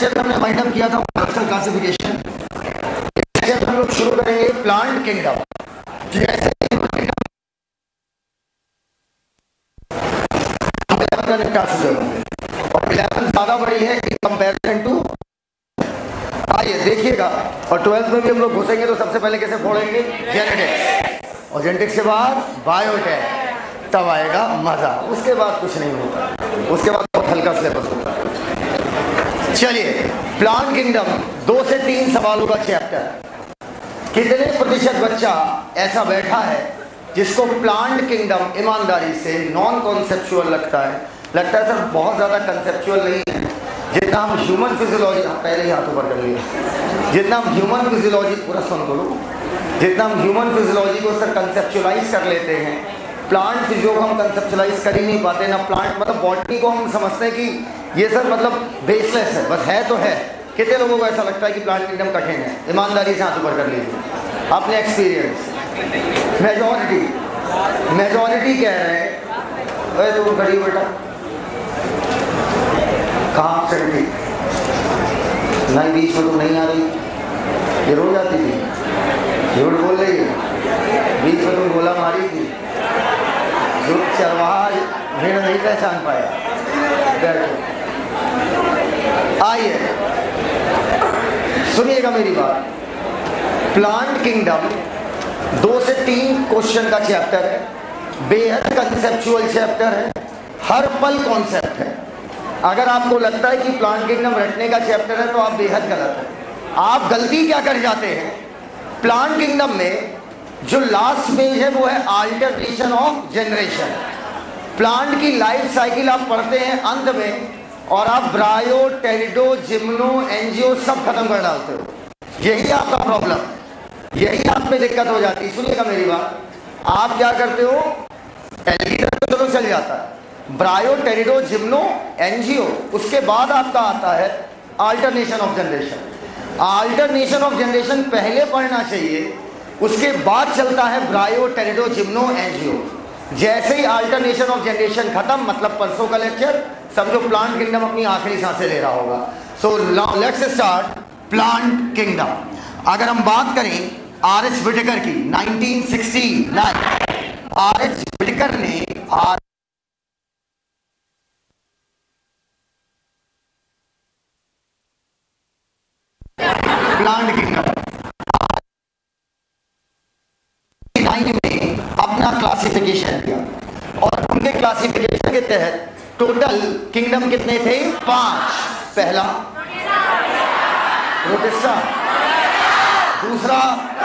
Lecture हमने wind up किया था क्लस्टर क्लासिफिकेशन। लेक्चर हम लोग शुरू करेंगे प्लांट किंगडम। जैसे और 11 ज्यादा बड़ी है इन कंपैरिजन टू। आइए देखिएगा, और 12th में भी हम लोग घुसेंगे तो सबसे पहले कैसे फोड़ेंगे, जेनेटिक्स, और जेनेटिक्स के बाद बायोटेक, तब आएगा मजा। उसके बाद कुछ नहीं होगा, उसके बाद बहुत हल्का सिलेबस होगा। चलिए, प्लांट किंगडम 2 से 3 सवालों का चैप्टर। कितने प्रतिशत बच्चा ऐसा बैठा है जिसको प्लांट किंगडम ईमानदारी से नॉन कॉन्सेप्चुअल लगता है? लगता है सर बहुत ज़्यादा कंसेप्चुअल नहीं है, जितना हम ह्यूमन फिजियोलॉजी, पहले ही हाथ ऊपर कर लिया, जितना हम ह्यूमन फिजियोलॉजी, पूरा सुन करो, जितना हम ह्यूमन फिजियोलॉजी को सर कंसेप्चुअलाइज कर लेते हैं, प्लांट फिजियो को हम कंसेप्चुअलाइज कर ही नहीं पाते ना। प्लांट मतलब बॉटनी को हम समझते हैं कि ये सर मतलब बेसलेस है, बस है तो है। कितने लोगों को ऐसा लगता है कि प्लांट किंगडम कठिन है? ईमानदारी से हाथ ऊपर कर लीजिए अपने एक्सपीरियंस। मेजॉरिटी कह रहे हैं, अरे तुम खड़ी बेटा, कहाँ से थी? नहीं, बीच में तुम नहीं आ रही, ये रोज आती थी, झूठ बोल रही है, बीच में तुम गोला मारी थी, झूठ चरवाहा भीड़ नहीं पहचान पाया। बैठो, आइए सुनिएगा मेरी बात। प्लांट किंगडम 2 से 3 क्वेश्चन का चैप्टर है, बेहद कंसेप्चुअल चैप्टर है, हर पल कॉन्सेप्ट है। अगर आपको लगता है कि प्लांट किंगडम रटने का चैप्टर है तो आप बेहद गलत हैं। आप गलती क्या कर जाते हैं, प्लांट किंगडम में जो लास्ट पेज है वो है अल्टरनेशन ऑफ जनरेशन। प्लांट की लाइफ साइकिल आप पढ़ते हैं अंत में, और आप ब्रायो, टेरिडो, जिम्नो, एंजियो सब खत्म कर डालते हो। यही आपका प्रॉब्लम, यही आप में दिक्कत हो जाती है। सुनिएगा मेरी बात, आप क्या करते हो, एलिगेटर तो चलो चल जाता है, ब्रायो, टेरिडो, जिम्नो, एंजियो, उसके बाद आपका आता है alternation of generation. Alternation of generation पहले पढ़ना चाहिए, उसके बाद चलता है ब्रायो, टेरिडो, जिम्नो, एंजियो। जैसे ही अल्टरनेशन ऑफ जनरेशन खत्म, मतलब परसों का लेक्चर, समझो प्लांट किंगडम अपनी आखिरी सांसें ले रहा होगा। So let's start plant kingdom. अगर हम बात करें आर.एच. व्हिटेकर की, 1969 आर.एच. व्हिटेकर ने प्लांट किंगडम में अपना क्लासिफिकेशन किया, और उनके क्लासिफिकेशन के तहत टोटल किंगडम कितने थे? 5। पहला प्रोटिस्टा, दूसरा,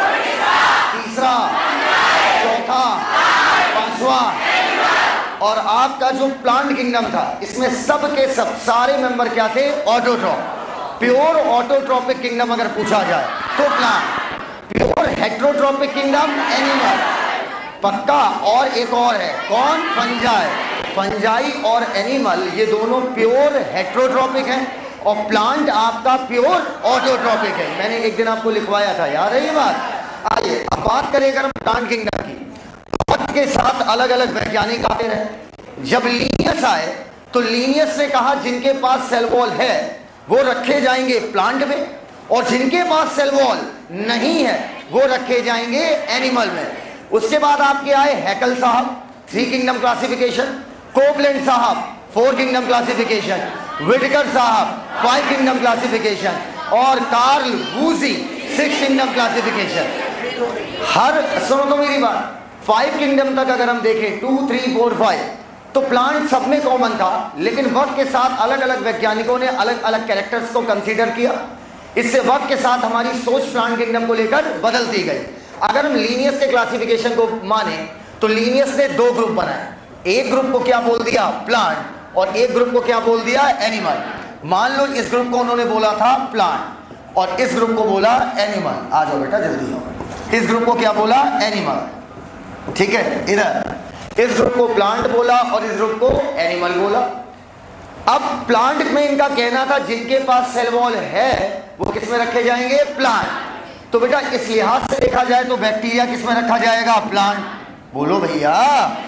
तीसरा, चौथा, 5वां। और आपका जो प्लांट किंगडम था, इसमें सब के सब सारे मेंबर क्या थे? ऑटोट्रॉप। प्योर ऑटोट्रॉपिक किंगडम अगर पूछा जाए तो plant, pure heterotrophic kingdom animal, पक्का। और एक और है, कौन? फंजाई। फंजाई और एनिमल ये दोनों प्योर हेट्रोट्रॉपिक हैं, और प्लांट आपका प्योर ऑटोट्रॉपिक है। मैंने एक दिन आपको लिखवाया था, याद है ये बात? आइए अब बात करें अगर हम प्लांट किंगडम की, वक्त के साथ अलग अलग वैज्ञानिक आते रहे। जब लीनियस आए तो लीनियस ने कहा जिनके पास सेल वॉल है वो रखे जाएंगे प्लांट में, और जिनके पास सेल वॉल नहीं है वो रखे जाएंगे एनिमल में। उसके बाद आपके आए हैकल साहब, 3 किंगडम क्लासिफिकेशन, कोपलैंड साहब 4 किंगडम क्लासिफिकेशन, व्हिटेकर साहब 5 किंगडम क्लासिफिकेशन, और कार्ल वूजी 6 किंगडम क्लासिफिकेशन। हर, सुनो तो मेरी बात, 5 किंगडम तक अगर हम देखें, 2, 3, 4, 5, तो प्लांट सब में कॉमन था, लेकिन वक्त के साथ अलग अलग वैज्ञानिकों ने अलग अलग कैरेक्टर्स को कंसीडर किया। इससे वक्त के साथ हमारी सोच प्लांट किंगडम को लेकर बदलती गई। अगर हम लीनियस के क्लासिफिकेशन को माने तो लीनियस ने 2 ग्रुप बनाए। एक ग्रुप को क्या बोल दिया? प्लांट, और एक ग्रुप को क्या बोल दिया? एनिमल। मान लो इस ग्रुप को उन्होंने बोला था प्लांट, और इस ग्रुप को बोला एनिमल। आ जाओ बेटा जल्दी हो। इस ग्रुप को क्या बोला? एनिमल, ठीक है। इधर इस ग्रुप को प्लांट बोला और इस ग्रुप को एनिमल बोला। अब प्लांट में इनका कहना था जिनके पास सेल वॉल है वो किस में रखे जाएंगे? प्लांट। तो बेटा इस लिहाज से देखा जाए तो बैक्टीरिया किस में रखा जाएगा? प्लांट। बोलो भैया।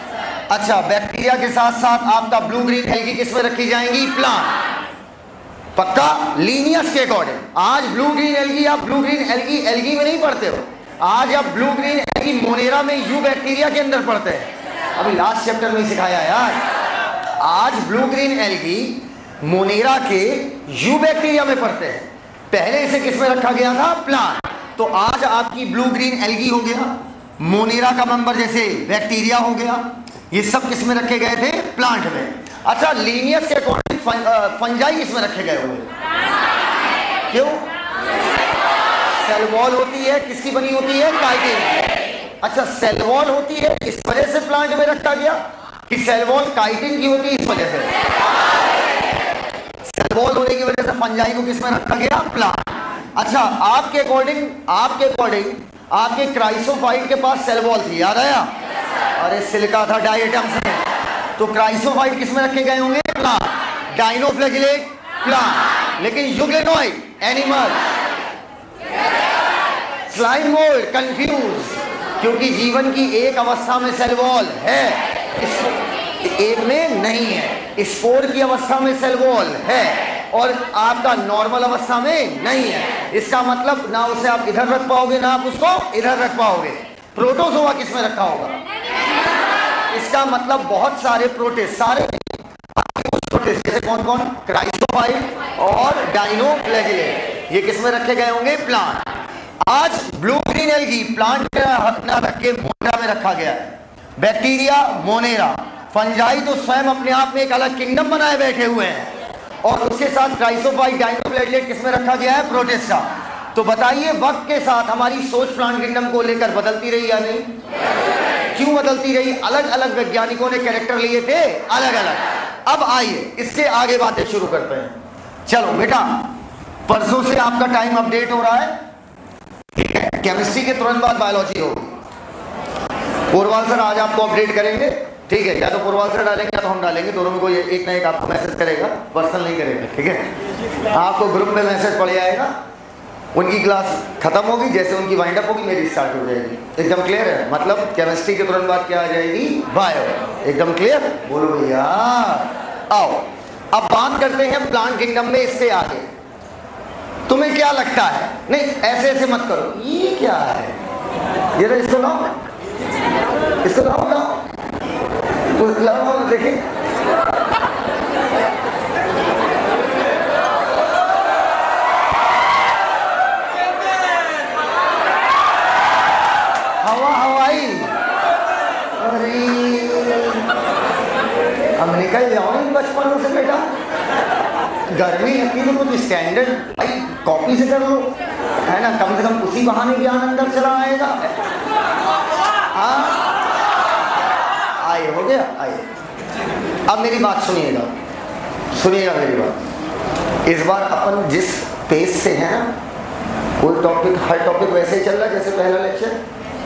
अच्छा, बैक्टीरिया के साथ साथ आपका ब्लू ग्रीन एल्गी किस में रखी जाएंगी? प्लांट। पक्का? लीनियस के अकॉर्डिंग। आज ब्लू ग्रीन एल्गी, आप ब्लू ग्रीन एल्गी एल्गी में नहीं पढ़ते हो, आज आप ब्लू ग्रीन एल्गी मोनेरा में यू बैक्टीरिया के अंदर पढ़ते हैं। अभी लास्ट चैप्टर में सिखाया यार। आज ब्लू ग्रीन एल्गी मोनेरा के यू बैक्टीरिया में पढ़ते हैं, पहले इसे किस में रखा गया था? प्लांट। तो आज आपकी ब्लू ग्रीन एल्गी हो गया, मोनेरा का मेंबर जैसे बैक्टीरिया हो गया, ये सब किस में रखे गए थे? प्लांट में। अच्छा, लीनियस के अकॉर्डिंग फंजाई किस में रखे गए हुए? क्यों? सेल वॉल होती है, किसकी बनी होती है? काइटिन। अच्छा, सेल वॉल होती है, इस वजह से प्लांट में रखा गया, कि सेल वॉल काइटिन की होती है इस वजह से? सेल वॉल होने की वजह से फंजाई को किस में रखा गया? प्लांट। अच्छा, आपके अकॉर्डिंग आपके क्राइसोफाइट के पास सेल वॉल थी, याद आया? अरे सिलिका था डायटम्स में, तो क्राइसोफाइट किस में रखे गए होंगे? प्लांट। डाइनोफ्लैजिलेट प्लांट, लेकिन euglenoid animal. Slime mould confuse, क्योंकि जीवन की एक अवस्था में सेल वॉल है, एक में नहीं है। स्पोर की अवस्था में सेल वॉल है और आपका नॉर्मल अवस्था में नहीं है। इसका मतलब ना उसे आप इधर रख पाओगे ना आप उसको इधर रख पाओगे। प्रोटोजोआ किस में रखा होगा? इसका मतलब बहुत सारे प्रोटिस्ट, सारे प्रोटिस्ट जैसे कौन कौन? क्राइसोफाइट और डाइनोफ्लैजिलेट, ये किस में रखे गए होंगे? प्लांट। आज ब्लू ग्रीन एल्गी प्लांट में ना रख के मोनेरा में रखा गया है। बैक्टीरिया मोनेरा, फंजाई तो स्वयं अपने आप में एक अलग किंगडम बनाए बैठे हुए हैं, और उसके साथ क्राइसोफाइट डाइनोफ्लैजिलेट किस में रखा गया है? प्रोटिस्टा। तो बताइए, वक्त के साथ हमारी सोच प्लांट किंगडम को लेकर बदलती रही या नहीं? क्यों बदलती रही? अलग अलग वैज्ञानिकों ने कैरेक्टर लिए थे, अलग अलग। अब आइए इससे आगे बातें शुरू करते हैं। चलो बेटा, परसों से आपका टाइम अपडेट हो रहा है, ठीक है? केमिस्ट्री के तुरंत बाद बायोलॉजी होगी। पोरवाल सर आज आपको अपडेट करेंगे, ठीक है? या तो पोरवाल सर डालेंगे या तो हम डालेंगे, दोनों में कोई एक ना एक आपको मैसेज करेगा, पर्सनल नहीं करेगा, ठीक है? आपको ग्रुप में मैसेज पड़ जाएगा, उनकी क्लास खत्म होगी, जैसे उनकी वाइंड अप होगी मेरी स्टार्ट हो जाएगी। एकदम क्लियर है? मतलब केमिस्ट्री के तुरंत बाद क्या आ जाएगी? बायो। एकदम क्लियर? बोलो भैया। आओ अब बात करते हैं प्लांट किंगडम में इसके आगे। तुम्हें क्या लगता है? नहीं ऐसे ऐसे मत करो, ये क्या है? ये तो इसको लाओ, इसको लाओ, लाओ देखिए। हवाई, अरे हम निकल जाओ इन बचपनों से बेटा। गर्मी है तो कुछ स्टैंडर्ड भाई कॉपी से कर लो, है ना? कम से कम उसी बहाने ज्ञान अंदर चला आएगा। हाँ आइए, हो गया, आइए। अब मेरी बात सुनिएगा, सुनिएगा मेरी बात। इस बार अपन जिस पेज से है ना, कोई टॉपिक, हर टॉपिक वैसे ही चल रहा है जैसे पहला लेक्चर,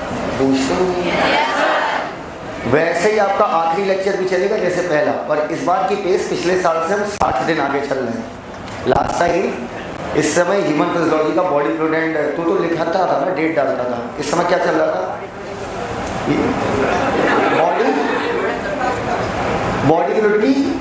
वैसे ही आपका आखिरी लेक्चर भी चलेगा जैसे पहला। पर इस बार की पेस पिछले साल से हम 60 दिन आगे चल रहे हैं। लास्ट टाइम इस समय ह्यूमन फिजियोलॉजी का बॉडी फ्लूइड एंड तू तो लिखाता था ना, डेट डालता था। इस समय क्या चल रहा था? बॉडी फ्लूइड की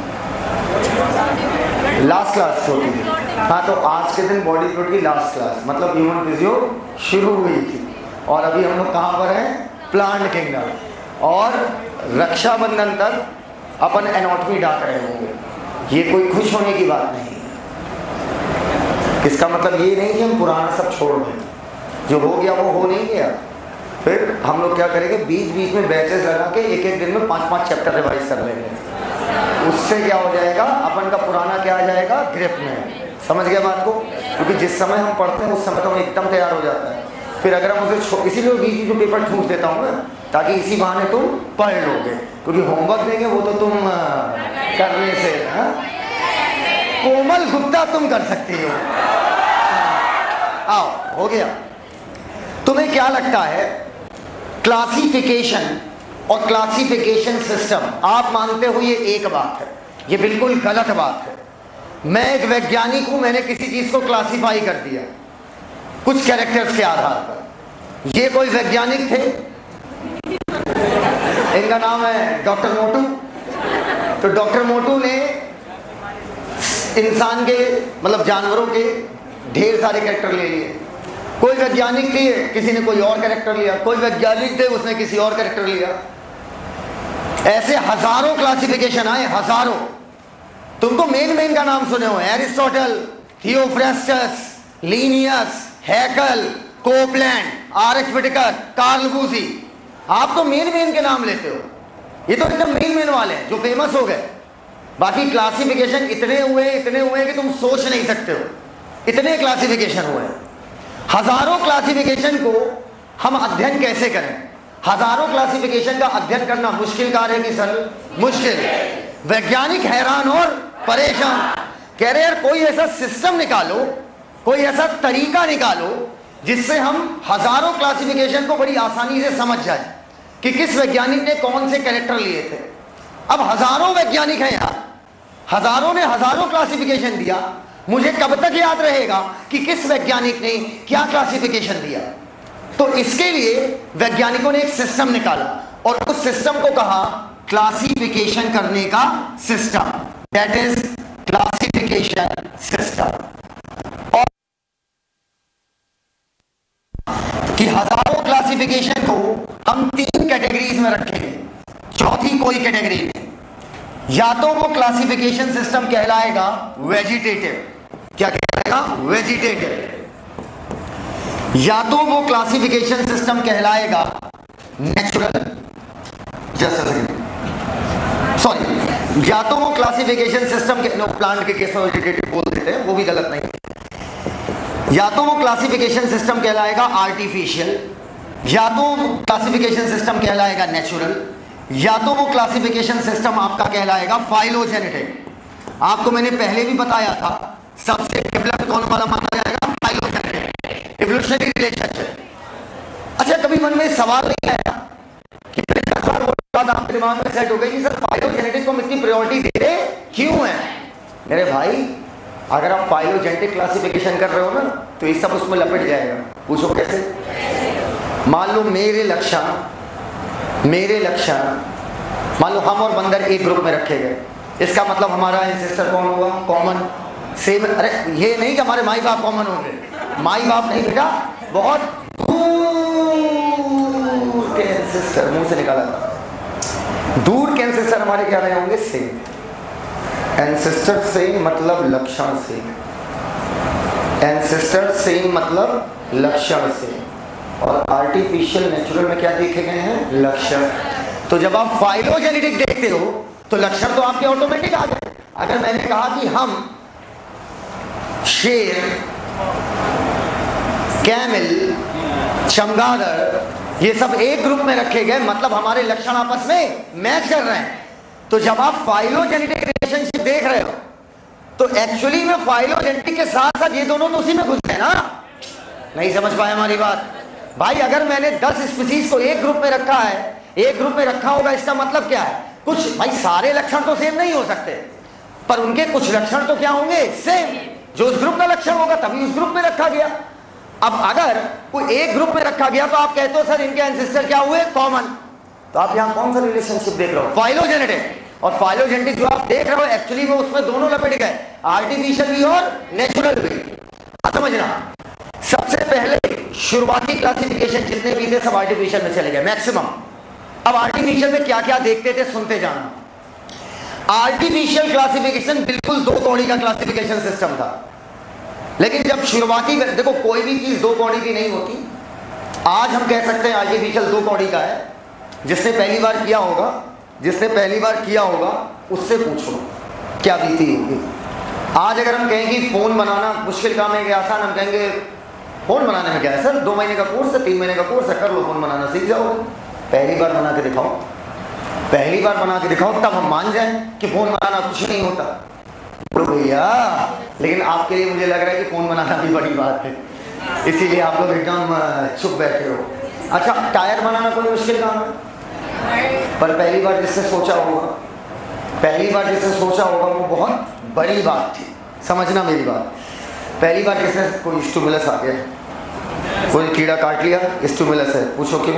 लास्ट क्लास होती थी। हाँ, तो आज के दिन बॉडी फ्लूइड की लास्ट क्लास, मतलब ह्यूमन फिजियो शुरू हुई थी। और अभी हम लोग कहाँ पर हैं? Plant kingdom. और रक्षाबंधन तक अपन एनाटॉमी डाक रहे होंगे। ये कोई खुश होने की बात नहीं। इसका मतलब ये नहीं कि हम पुराना सब छोड़ दें, जो हो गया वो हो नहीं गया। फिर हम लोग क्या करेंगे? बीच बीच में बैचेस लगा के एक एक दिन में 5-5 चैप्टर रिवाइज कर लेंगे। उससे क्या हो जाएगा? अपन का पुराना क्या आ जाएगा? ग्रिप में। समझ गया बात को? क्योंकि जिस समय हम पढ़ते हैं उस समय तो हम एकदम तैयार हो जाता है। फिर अगर हम उसे इसीलिए बीच जो पेपर ठूंस देता हूँ ना, ताकि इसी बहाने तुम पढ़ लोगे, क्योंकि होमवर्क देंगे वो तो तुम करने से, कोमल गुप्ता तुम कर सकती हो। आओ, हो गया। तुम्हें क्या लगता है? क्लासिफिकेशन और क्लासिफिकेशन सिस्टम, आप मानते हो ये एक बात है, ये बिल्कुल गलत बात है। मैं एक वैज्ञानिक हूं, मैंने किसी चीज को क्लासिफाई कर दिया कुछ कैरेक्टर्स के आधार पर। ये कोई वैज्ञानिक थे, इनका नाम है डॉक्टर मोटू। तो डॉक्टर मोटू ने इंसान के मतलब जानवरों के ढेर सारे कैरेक्टर ले लिए। कोई वैज्ञानिक थे, किसी ने कोई और कैरेक्टर लिया, कोई वैज्ञानिक थे, उसने किसी और कैरेक्टर लिया। ऐसे हजारों क्लासिफिकेशन आए, हजारों। तुमको मेन का नाम सुने हो, Aristotle, Theophrastus, Linnaeus, Haeckel, Copeland, R H. Whittaker, Carl Woese. आप तो मेन के नाम लेते हो। ये तो एकदम मेन वाले हैं जो फेमस हो गए। बाकी क्लासिफिकेशन इतने हुए कि तुम सोच नहीं सकते हो। इतने क्लासिफिकेशन हुए, हजारों क्लासिफिकेशन को हम अध्ययन कैसे करें? हजारों क्लासिफिकेशन का अध्ययन करना मुश्किल कार्य है कि सरल? मुश्किल। वैज्ञानिक हैरान और परेशान, कह रहे यार कोई ऐसा सिस्टम निकालो, कोई ऐसा तरीका निकालो जिससे हम हजारों क्लासिफिकेशन को बड़ी आसानी से समझ जाए कि किस वैज्ञानिक ने कौन से कैरेक्टर लिए थे। अब हजारों वैज्ञानिक हैं यार, हजारों ने हजारों क्लासिफिकेशन दिया, मुझे कब तक याद रहेगा कि किस वैज्ञानिक ने क्या क्लासिफिकेशन दिया? तो इसके लिए वैज्ञानिकों ने एक सिस्टम निकाला और उस सिस्टम को कहा क्लासिफिकेशन करने का system, that is classification system. और कि हजारों क्लासिफिकेशन को हम 3 कैटेगरीज में रखेंगे, चौथी कोई कैटेगरी नहीं। या तो वो क्लासिफिकेशन सिस्टम कहलाएगा वेजिटेटिव, क्या कहलाएगा? वेजिटेटिव। या तो वो क्लासिफिकेशन सिस्टम कहलाएगा natural, just a second, sorry, या तो वो क्लासिफिकेशन सिस्टम के प्लांट के केस में वेजिटेटिव बोल देते हैं, वो भी गलत नहीं। या तो वो क्लासिफिकेशन सिस्टम कहलाएगा आर्टिफिशियल, या तो क्लासिफिकेशन सिस्टम कहलाएगा नेचुरल, या तो वो क्लासिफिकेशन सिस्टम आपका कहलाएगा फाइलोजेनेटिक। आपको मैंने पहले भी बताया था, सबसे डेवलप्ड कौन वाला माना जाएगा? Phylogenetic, evolutionary relationship. अच्छा, कभी मन में सवाल नहीं आया कि 10 बार बाद आपके दिमाग में सेट हो गई कि सर फाइलोजेनेटिक को इतनी प्रायोरिटी दे रहे क्यों है? मेरे भाई, अगर आप फाइलोजेनेटिक क्लासिफिकेशन कर रहे हो ना, तो ये सब उसमें लपेट जाएगा। पूछो कैसे? मान लो मेरे लक्षण मान लो हम और बंदर एक ग्रुप में रखे गए, इसका मतलब हमारा एंसेस्टर कौन होगा? Common, same. अरे ये नहीं कि हमारे माई बाप कॉमन होंगे, माई बाप नहीं बेटा, बहुत दूर के एंसेस्टर, मुंह से निकाला था, दूर के एंसेस्टर हमारे क्या रहे होंगे? सेम। एंसेस्टर सेम मतलब लक्षण सेम, एंसेस्टर सेम मतलब लक्षण सेम। और आर्टिफिशियल नेचुरल में क्या देखे गए हैं? लक्षण। तो जब आप फाइलोजेनेटिक देखते हो तो लक्षण तो आपके ऑटोमेटिक आ गए। अगर मैंने कहा कि हम शेर, कैमल, चमगादड़ ये सब एक ग्रुप में रखे गए, मतलब हमारे लक्षण आपस में मैच कर रहे हैं। तो जब आप फाइलोजेनेटिक रिलेशनशिप देख रहे हो तो एक्चुअली में फाइलोजेनेटिक के साथ साथ ये दोनों तो उसी में घुस गए ना। नहीं समझ पाए हमारी बात? भाई अगर मैंने 10 स्पीसीज को एक ग्रुप में रखा है, एक ग्रुप में रखा होगा, इसका मतलब क्या है? कुछ, भाई सारे लक्षण तो सेम नहीं हो सकते, पर उनके कुछ लक्षण तो क्या होंगे? सेम। जो उस ग्रुप का लक्षण होगा तभी उस ग्रुप में रखा गया। अब अगर कोई एक ग्रुप में रखा गया तो आप कहते हो सर इनके एंसेस्टर क्या हुए? कॉमन। तो आप यहां कौन सा रिलेशनशिप देख रहे हो? फाइलोजेनेटिक। और फाइलोजेनेटिक जो आप देख रहे हो एक्चुअली में उसमें दोनों लपेट गए, आर्टिफिशियल भी और नेचुरल भी। समझना, सबसे पहले शुरुआती क्लासिफिकेशन जितने भी थे सब आर्टिफिशियल में चले गए मैक्सिमम। अब आर्टिफिशियल में क्या क्या देखते थे सुनते जाना। आर्टिफिशियल क्लासिफिकेशन बिल्कुल 2 कौड़ी का क्लासिफिकेशन सिस्टम था, लेकिन जब शुरुआती, देखो कोई भी चीज 2 कौड़ी की नहीं होती। आज हम कह सकते हैं आर्टिफिशियल 2 कौड़ी का है। जिसने पहली बार किया होगा उससे पूछो क्या बीती होगी। आज अगर हम कहें कि फोन बनाना मुश्किल काम है कि आसान, हम कहेंगे फोन बनाने में क्या है सर, 2 महीने का कोर्स है, 3 महीने का कोर्स है, कर लो, फोन बनाना सीख जाओगे। पहली बार बना के दिखाओ, तब हम मान जाएं कि फोन बनाना कुछ नहीं होता। तो भैया, लेकिन आपके लिए मुझे लग रहा है कि फोन बनाना भी बड़ी बात है, इसीलिए आप लोग एकदम चुप बैठे हो। अच्छा, टायर बनाना कोई मुश्किल काम है, पर पहली बार जिसने सोचा होगा वो बहुत बड़ी बात थी। समझना मेरी बात, पहली बार जिसने कोई स्टिमुलस आ गया, कोई कीड़ा काट लिया, स्टिमुलस है, पूछो क्यों?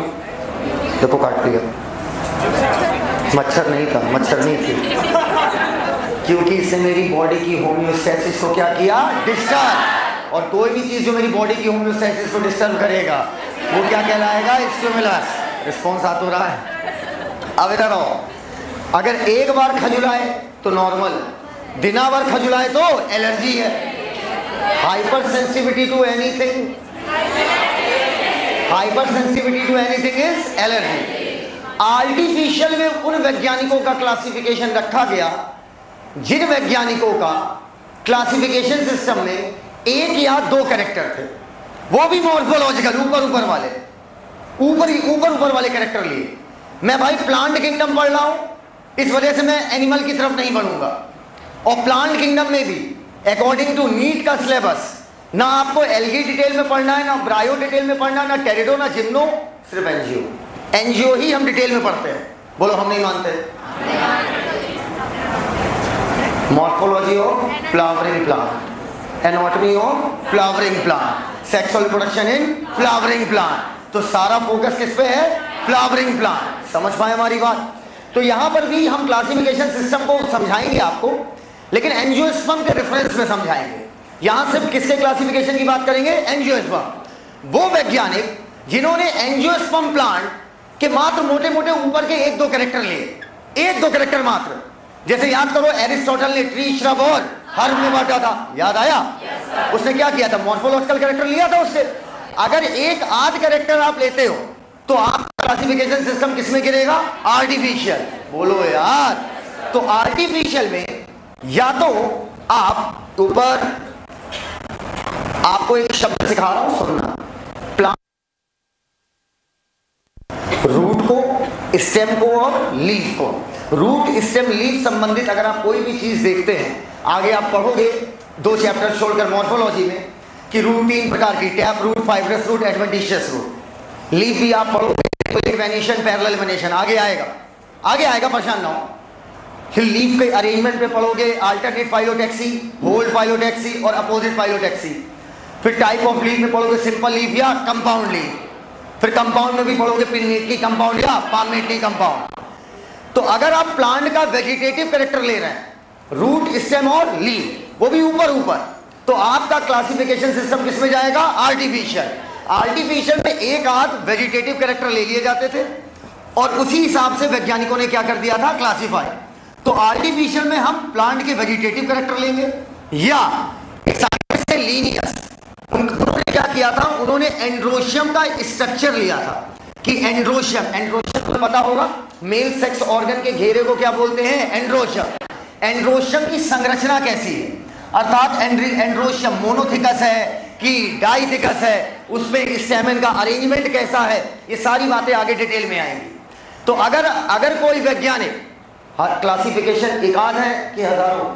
देखो काट लिया, मच्छर नहीं था, मच्छर नहीं थी, क्योंकि इसने मेरी बॉडी की होम्योस्टेसिस को क्या किया, डिस्टर्ब। और कोई भी चीज जो मेरी बॉडी की होम्योस्टेसिस को डिस्टर्ब करेगा वो क्या कहलाएगा, स्टिमुलस। रिस्पॉन्स आ तो रहा है। अब इधर आओ, अगर एक बार खजुलाए तो नॉर्मल, दिना भर खजुलाए तो एलर्जी है। Hyper sensitivity to anything, hyper sensitivity to anything is allergy. Artificial में उन वैज्ञानिकों का क्लासिफिकेशन रखा गया जिन वैज्ञानिकों का क्लासिफिकेशन सिस्टम में एक या दो कैरेक्टर थे, वो भी मॉर्फोलॉजिकल, ऊपर वाले, ऊपर वाले कैरेक्टर लिए। मैं भाई प्लांट किंगडम पढ़ रहा हूं, इस वजह से मैं एनिमल की तरफ नहीं बढ़ूंगा। और प्लांट किंगडम में भी अकॉर्डिंग टू नीट का सिलेबस ना आपको एल्गी डिटेल में पढ़ना है, ना ब्रायो डिटेल में पढ़ना है, ना टेरिडो, ना जिम्नो, सिर्फ एनजीओ। एनजीओ ही हम डिटेल में पढ़ते हैं। बोलो हम नहीं मानते। Morphology of flowering plant, anatomy of flowering plant, sexual reproduction in flowering plant. तो सारा फोकस किस पे है, फ्लावरिंग प्लांट। समझ पाए हमारी बात। तो यहां पर भी हम क्लासिफिकेशन सिस्टम को समझाएंगे आपको, लेकिन एंजियोस्पर्म के रेफरेंस में समझाएंगे। यहां सिर्फ किसके क्लासिफिकेशन की बात करेंगे, एंजियोस्पर्म। वो वैज्ञानिक जिन्होंने एंजियोस्पर्म प्लांट के मात्र मोटे मोटे ऊपर के एक दो कैरेक्टर लिए, एक दो कैरेक्टर मात्र। जैसे याद करो, एरिस्टोटल ने ट्री, श्रब और हर्ब में बांटा था, याद आया? उसने क्या किया था, मॉर्फोलॉजिकल कैरेक्टर लिया था उससे। अगर एक आध कैरेक्टर आप लेते हो तो आप क्लासिफिकेशन सिस्टम किसमें गिरेगा, आर्टिफिशियल। बोलो यार। तो आर्टिफिशियल में या तो आप ऊपर, आपको एक शब्द सिखा रहा हूं, सुनना। प्लांट, रूट को, स्टेम को और लीफ को। रूट, स्टेम, लीफ संबंधित अगर आप कोई भी चीज देखते हैं, आगे आप पढ़ोगे 2 चैप्टर छोड़कर मॉर्फोलॉजी में, कि रूट 3 प्रकार की, tap root, fibrous root, adventitious root. Leaf भी आप पढ़ोगे, वेनेशन, पैरेलल वेनेशन, आगे आएगा, आगे आएगा, परेशान ना हो। फिर लीफ के अरेंजमेंट पे पढ़ोगे, अल्टरनेट फाइलोटैक्सी, होल्ड फाइलोटैक्सी और अपोजिट फाइलोटैक्सी। फिर टाइप ऑफ लीफ में पढ़ोगे सिंपल लीफ या कंपाउंड लीफ। फिर कंपाउंड में भी पढ़ोगे पिन्नेटली कंपाउंड या पामेटली कंपाउंड। तो अगर आप प्लांट का वेजिटेटिव कैरेक्टर ले रहे हैं, रूट, स्टेम और लीफ, वो भी ऊपर, तो आपका क्लासिफिकेशन सिस्टम किसमें जाएगा, आर्टिफिशियल। आर्टिफिशियल में एक आध वेजिटेटिव कैरेक्टर ले लिए जाते थे और उसी हिसाब से वैज्ञानिकों ने क्या कर दिया था, क्लासिफाई। तो आर्टिफिशियल में हम प्लांट के वेजिटेटिव कैरेक्टर लेंगे या से लीनियस। उन्होंने क्या किया था, उन्होंने एंड्रोशियम का स्ट्रक्चर लिया था कि एंड्रोशियम तो पता होगा, मेल सेक्स ऑर्गन के घेरे को क्या बोलते हैं, एंड्रोशियम। एंड्रोशियम की संरचना कैसी है, अर्थात एंड्रोशियम मोनोथिकस है कि डाइथिकस है, उसमें स्टैमेन का अरेंजमेंट कैसा है, ये सारी बातें आगे डिटेल में आएंगी। तो अगर कोई वैज्ञानिक, क्लासिफिकेशन एकाध है कि हजारों,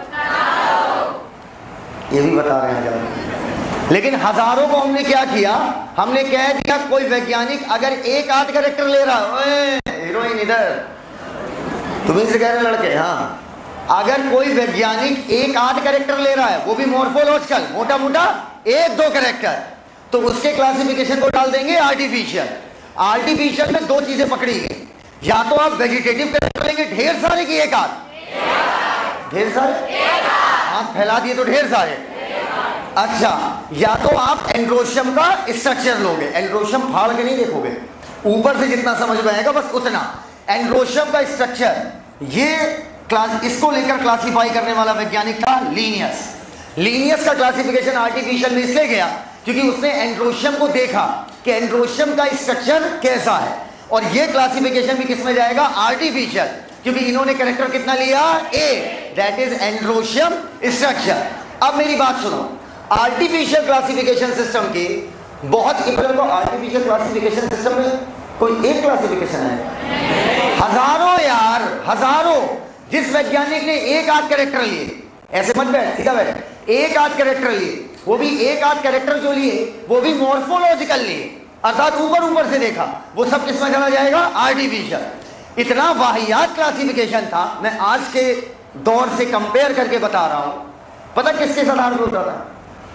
ये भी बता रहे हैं हजारों, लेकिन हजारों को हमने क्या किया, हमने कह दिया कोई वैज्ञानिक अगर एक आध कैरेक्टर ले रहा है, हीरोइन इधर, तुम्हें से कह रहे लड़के, हाँ, अगर कोई वैज्ञानिक एक आध कैरेक्टर ले रहा है, वो भी मॉर्फोलॉजिकल, मोटा मोटा एक दो कैरेक्टर, तो उसके क्लासिफिकेशन को डाल देंगे आर्टिफिशियल। आर्टिफिशियल में दो चीजें पकड़ी गई, या तो आप वेजिटेटिव कैरेक्टर लेंगे ढेर सारे की एक आध, ढेर सारे, हाथ फैला दिए तो ढेर सारे, अच्छा, या तो आप एंड्रोशियम का स्ट्रक्चर लोगे। एंड्रोशियम फाड़ के नहीं देखोगे, ऊपर से जितना समझ में आएगा बस उतना। एंड्रोशियम का स्ट्रक्चर, ये इसको लेकर क्लासिफाई करने वाला वैज्ञानिक था लीनियस। लीनियस का क्लासिफिकेशन आर्टिफिशियल में इसलिए गया क्योंकि उसने एंड्रोशियम को देखा कि एंड्रोशियम का स्ट्रक्चर कैसा है, और ये क्लासिफिकेशन भी किसमें जाएगा, आर्टिफिशियल, क्योंकि इन्होंने कैरेक्टर कितना लिया, uh, that is androecium structure. अब मेरी बात सुनो, आर्टिफिशियल क्लासिफिकेशन सिस्टम की बहुत आर्टिफिशियल क्लासिफिकेशन सिस्टम में कोई एक क्लासिफिकेशन है, हजारों यार, हजारों। जिस वैज्ञानिक ने एक आध कैरेक्टर लिए, ऐसे मत बैठ, सीधा बैठ, एक आध कैरेक्टर लिए, वो भी एक आध कैरेक्टर जो लिए वो भी मॉर्फोलॉजिकल लिए, अर्थात ऊपर से देखा, वो सब किसमें चला जाएगा, आर्टिफिशियल। इतना वाहियात क्लासिफिकेशन था, मैं आज के दौर से कंपेयर करके बता रहा हूं। पता किसके आधार पर होता था,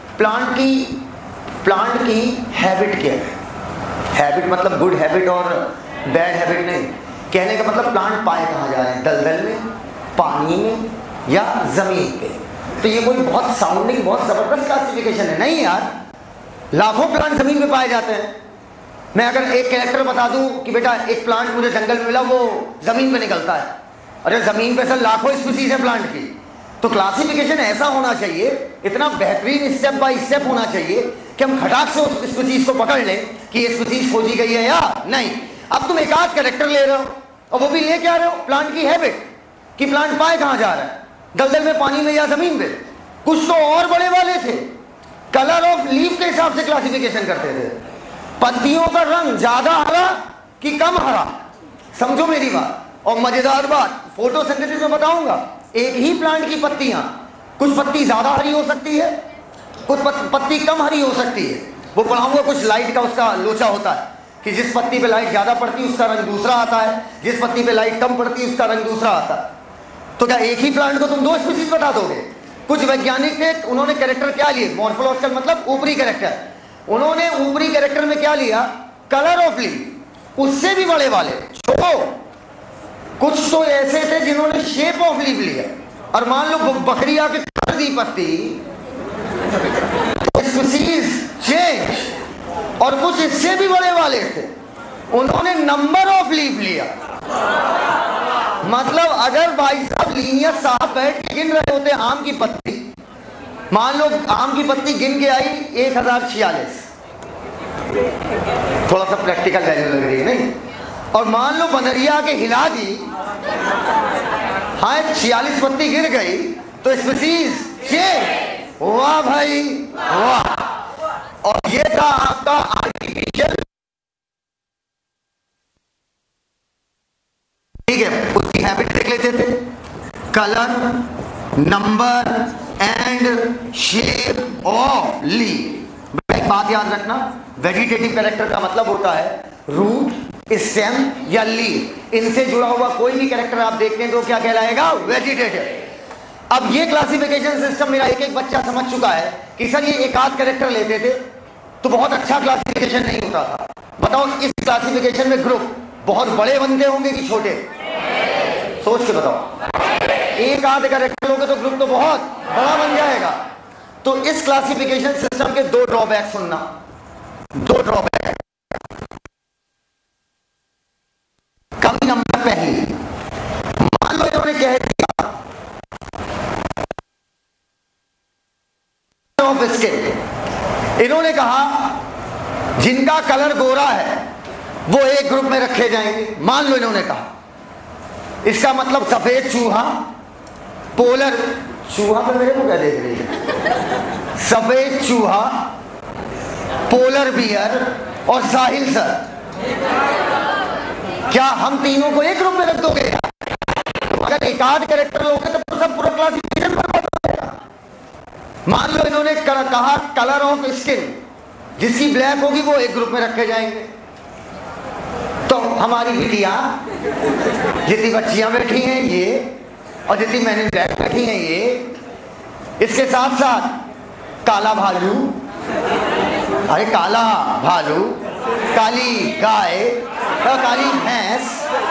प्लांट की हैबिट क्या है। हैबिट मतलब गुड हैबिट और बैड हैबिट नहीं, कहने का मतलब प्लांट पाए कहाँ जा रहे हैं, दलदल में, पानी में, या जमीन पे। तो ये कोई बहुत साउंडिंग बहुत जबरदस्त क्लासिफिकेशन है नहीं यार, लाखों प्लांट जमीन पे पाए जाते हैं। मैं अगर एक कैरेक्टर बता दूं कि बेटा एक प्लांट मुझे जंगल में मिला, वो जमीन पे निकलता है, अरे जमीन पे सर लाखों स्पीसीज है प्लांट की। तो क्लासिफिकेशन ऐसा होना चाहिए, इतना बेहतरीन स्टेप बाय स्टेप होना चाहिए कि हम खटाक से उस स्पीसीज को पकड़ लें कि ये स्पीसीज खोजी गई है या नहीं। अब तुम एक आध कैरेक्टर ले रहे हो और वो भी ले क्या रहे हो, प्लांट की हैबिट कि प्लांट पाए कहां जा रहा है, दलदल में, पानी में या जमीन पे। कुछ तो और बड़े वाले थे, कलर ऑफ लीफ के हिसाब से क्लासिफिकेशन करते थे, पत्तियों का रंग ज्यादा हरा कि कम हरा, समझो मेरी बात। और मजेदार बात फोटोसिंथेसिस में बताऊंगा, एक ही प्लांट की पत्तियां, कुछ पत्ती ज्यादा हरी हो सकती है, कुछ पत्ती कम हरी हो सकती है, वो पढ़ाऊंगा। कुछ लाइट का उसका लोचा होता है कि जिस पत्ती पे लाइट ज्यादा पड़ती है उसका रंग दूसरा आता है, जिस पत्ती पे लाइट कम पड़ती है उसका रंग दूसरा आता है। तो क्या एक ही प्लांट को तुम दो स्पीसीज बता दोगे? कुछ वैज्ञानिक थे, उन्होंने कैरेक्टर क्या लिए, मॉर्फोलॉजिकल मतलब ऊपरी कैरेक्टर, उन्होंने ऊपरी कैरेक्टर में क्या लिया, कलर ऑफ लीफ। उससे भी बड़े वाले छोड़ो, कुछ तो ऐसे थे जिन्होंने शेप ऑफ लीफ लिया। और मान लो बकरी आके कर दी पत्ती, स्पीसीज चेंज। और कुछ इससे भी बड़े वाले थे, उन्होंने नंबर ऑफ लीफ लिया। मतलब अगर भाई साहब लीनियर साहब बैठ के गिन रहे होते आम की पत्ती, मान लो आम की पत्ती गिन के आई 1046, थोड़ा सा प्रैक्टिकल वैल्यू लग रही है नहीं, और मान लो बनरिया के हिला दी, हाँ 46 पत्ती गिर गई, तो स्पीसीज चेंज। वाह भाई वाह। और ये था आपका आर्टिफिशियल, ठीक है, उसकी हैबिट देख लेते थे, colour, number and shape of leaf. एक बात याद रखना, वेजिटेटिव कैरेक्टर का मतलब होता है रूट, स्टेम या लीफ, इनसे जुड़ा हुआ कोई भी कैरेक्टर आप देखते हैं तो क्या कहलाएगा, वेजिटेटिव। अब ये क्लासिफिकेशन सिस्टम मेरा एक एक बच्चा समझ चुका है कि सर ये एक आध कैरेक्टर लेते थे तो बहुत अच्छा क्लासिफिकेशन नहीं होता था। बताओ इस क्लासिफिकेशन में ग्रुप बहुत बड़े बनते होंगे कि छोटे, सोच के बताओ। एक आध कैरेक्टर लोगे तो ग्रुप तो बहुत बड़ा बन जाएगा। तो इस क्लासिफिकेशन सिस्टम के दो ड्रॉबैक सुनना, दो ड्रॉबैक। कमी नंबर पहली, मान लो इन्होंने कह दिया ऑफ स्किन, इन्होंने कहा जिनका कलर गोरा है वो एक ग्रुप में रखे जाएंगे। मान लो इन्होंने कहा, इसका मतलब सफेद चूहा, पोलर चूहा पे मेरे को क्या देख रही है, सफेद चूहा, पोलर बियर और साहिल सर, क्या हम तीनों को एक ग्रुप में रख दोगे? अगर एक आध कैरेक्टर लोगे तो सब पूरा क्लासिफिकेशन बर्बाद हो जाएगा। मान लो इन्होंने कहा कलर ऑफ स्किन, जिसकी ब्लैक होगी वो एक ग्रुप में रखे जाएंगे। तो हमारी बिटिया, जितनी बच्चियां बैठी हैं ये, और जितनी मैंने ब्लैक बैठी हैं ये, इसके साथ साथ काला भालू, अरे काला भालू, काली गाय, काली भैंस,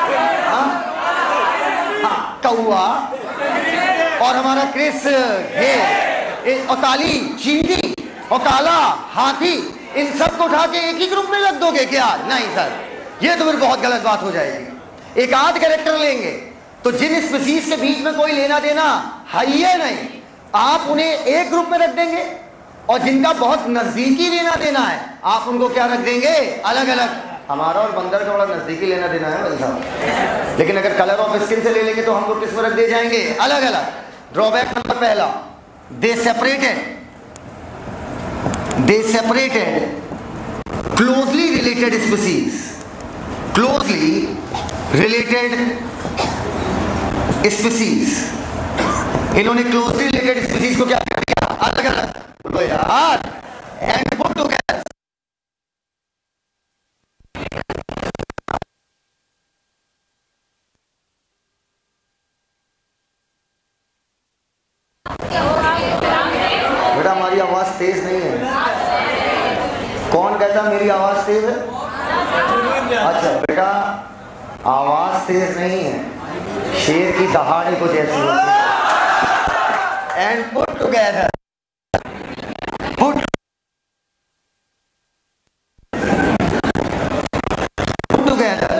कौआ, और हमारा क्रिस ये, और काली चींटी और काला हाथी, इन सब को उठा के एक ही ग्रुप में रख दोगे क्या? नहीं सर, ये तो फिर बहुत गलत बात हो जाएगी। एक आध कैरेक्टर लेंगे तो जिन स्पीसीज के बीच में कोई लेना देना है ही नहीं, आप उन्हें एक ग्रुप में रख देंगे, और जिनका बहुत नजदीकी लेना देना है आप उनको क्या रख देंगे, अलग अलग। हमारा और बंदर का बड़ा नजदीकी लेना देना है भाई साहब, लेकिन अगर कलर ऑफ स्किन से ले लेंगे तो हमको किस में रख दिए जाएंगे, अलग अलग। ड्रॉबैक नंबर पहला, they separated closely related species, closely related species. इन्होंने क्लोजली रिलेटेड स्पीसीज को क्या कर दिया, अलग अलग। बोलो यार, एंड पुट टुगेदर। बेटा हमारी आवाज तेज नहीं है। कौन कहता मेरी आवाज तेज है? अच्छा बेटा, आवाज तेज नहीं है, शेर की दहाड़ कुछ ऐसी होती है। and put together. Put together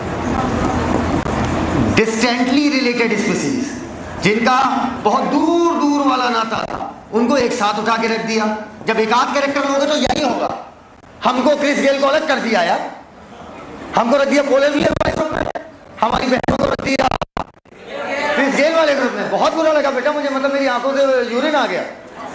distantly related species, जिनका बहुत दूर दूर वाला नाता था, उनको एक साथ उठा के रख दिया। जब एक आध कैरेक्टर होंगे तो यही होगा। हमको क्रिस गेल को अलग कर दिया यार, हमको रख दिया पोले विलियम वाले ग्रुप में, हमारी बहनों को रख दिया क्रिस गेल वाले ग्रुप में। बहुत बुरा लगा बेटा मुझे, मतलब मेरी आंखों से यूरिन आ गया।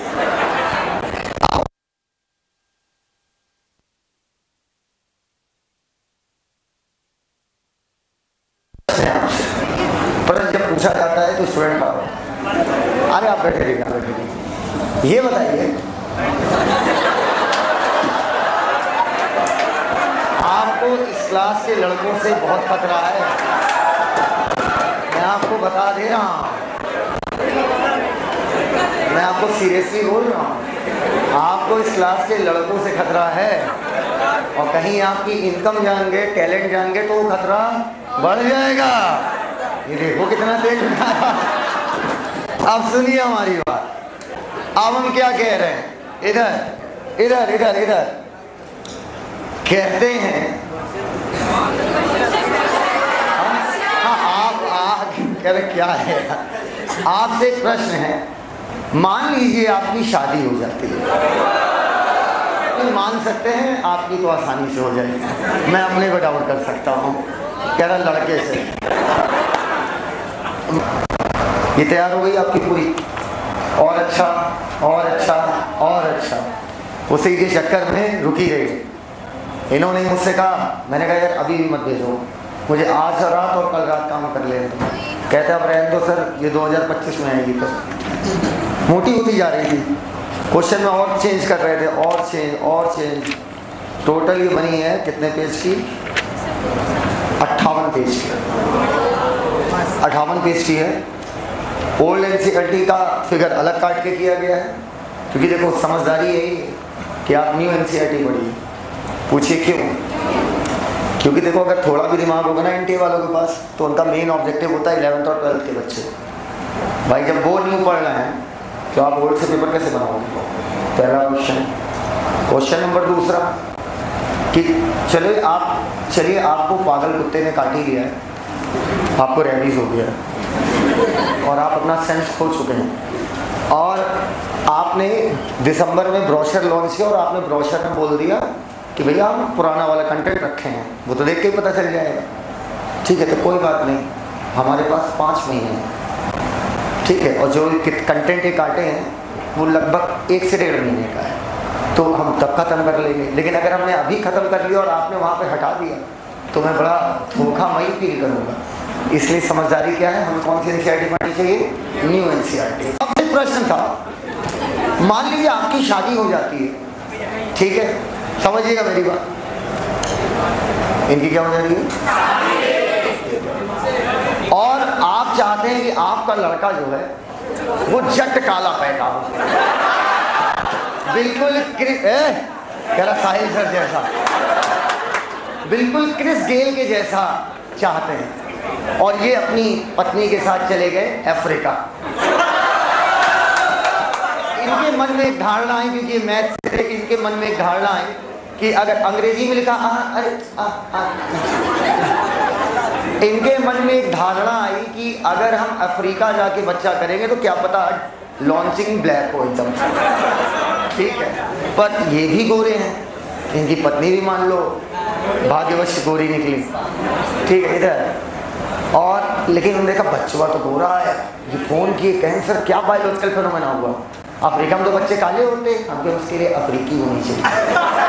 पर जब पूछा जाता है तो स्टूडेंट का, अरे आप बैठे रहिए, ये बताइए आपको इस क्लास के लड़कों से बहुत खतरा है। मैं आपको बता दे रहा हूँ, मैं आपको सीरियसली बोल रहा हूँ, आपको इस क्लास के लड़कों से खतरा है। और कहीं आपकी इनकम जान गए, टैलेंट जान गए तो वो खतरा बढ़ जाएगा। ये देखो कितना तेज उठाया। अब सुनिए हमारी बात। अब हम क्या कह रहे हैं, इधर इधर इधर इधर कहते हैं, आप कह रहे क्या है, आपसे एक प्रश्न है। मान लीजिए आपकी शादी हो जाती है, मान सकते हैं आपकी तो आसानी से हो जाएगी, मैं अपने को डाउट कर सकता हूँ, कह रहा लड़के से। ये तैयार हो गई आपकी पूरी, और अच्छा और अच्छा और अच्छा, उसी के चक्कर में रुकी रही। इन्होंने मुझसे कहा, मैंने कहा यार अभी भी मत भेजो, मुझे आज रात और कल रात काम कर लेने दो। कहते अब रहने दो सर, ये 2025 में आएगी। फिर मोटी होती जा रही थी, क्वेश्चन में और चेंज कर रहे थे, और चेंज। टोटल ये बनी है कितने पेज की, 58 पेज की, 58 पेज की है। ओल्ड एनसीईआरटी का फिगर अलग काट के किया गया है, क्योंकि देखो समझदारी यही है कि आप न्यू एनसीईआरटी पढ़िए। पूछिए क्यों? क्योंकि देखो अगर थोड़ा भी दिमाग होगा ना एनटीए वालों के पास, तो उनका मेन ऑब्जेक्टिव होता है 11th और 12th के बच्चे। भाई जब वो न्यू पढ़ रहे हैं तो आप बोर्ड से पेपर कैसे बनाओगे? पहला क्वेश्चन। क्वेश्चन नंबर दूसरा कि चलिए आपको पागल कुत्ते ने काट ही लिया है, आपको रेबीज हो गया है और आप अपना सेंस खो चुके हैं, और आपने दिसंबर में ब्रोशर लॉन्च किया और आपने ब्रोशर में बोल दिया कि भैया हम पुराना वाला कंटेंट रखे हैं, वो तो देख के ही पता चल जाएगा। ठीक है, तो कोई बात नहीं, हमारे पास 5 महीने हैं, ठीक है, और जो कंटेंट ये काटे हैं वो लगभग 1 से 1.5 महीने का है, तो हम तब खत्म कर लेंगे। लेकिन अगर हमने अभी खत्म कर लिया और आपने वहाँ पे हटा दिया तो मैं बड़ा धोखामयी फील करूँगा। इसलिए समझदारी क्या है, हमें कौन सी एनसीईआरटी पढ़नी चाहिए? New NCERT. अब एक प्रश्न था, मान लीजिए आपकी शादी हो जाती है, ठीक है, समझिएगा मेरी बात, इनकी क्या हो जाती है, और आप चाहते हैं कि आपका लड़का जो है वो जट काला पैदा हो, बिल्कुल साहिल सर जैसा, बिल्कुल क्रिस गेल के जैसा चाहते हैं, और ये अपनी पत्नी के साथ चले गए अफ्रीका। इनके मन में एक धारणा है, क्योंकि मैथ से इनके मन में एक धारणा है कि अगर अंग्रेजी में लिखा इनके मन में एक धारणा आई कि अगर हम अफ्रीका जाके बच्चा करेंगे तो क्या पता लॉन्चिंग ब्लैक हो एकदम, ठीक है। पर ये भी गोरे हैं, इनकी पत्नी भी मान लो भाग्यवश गोरी निकली, ठीक है इधर, और लेकिन उन्होंने देखा बच्चा तो गोरा है, ये फोन किए कहें सर क्या बायोलॉजिकल फिनोमेना हुआ, अफ्रीका में तो बच्चे काले होते हैं, हमको उसके लिए अफ्रीकी होनी चाहिए।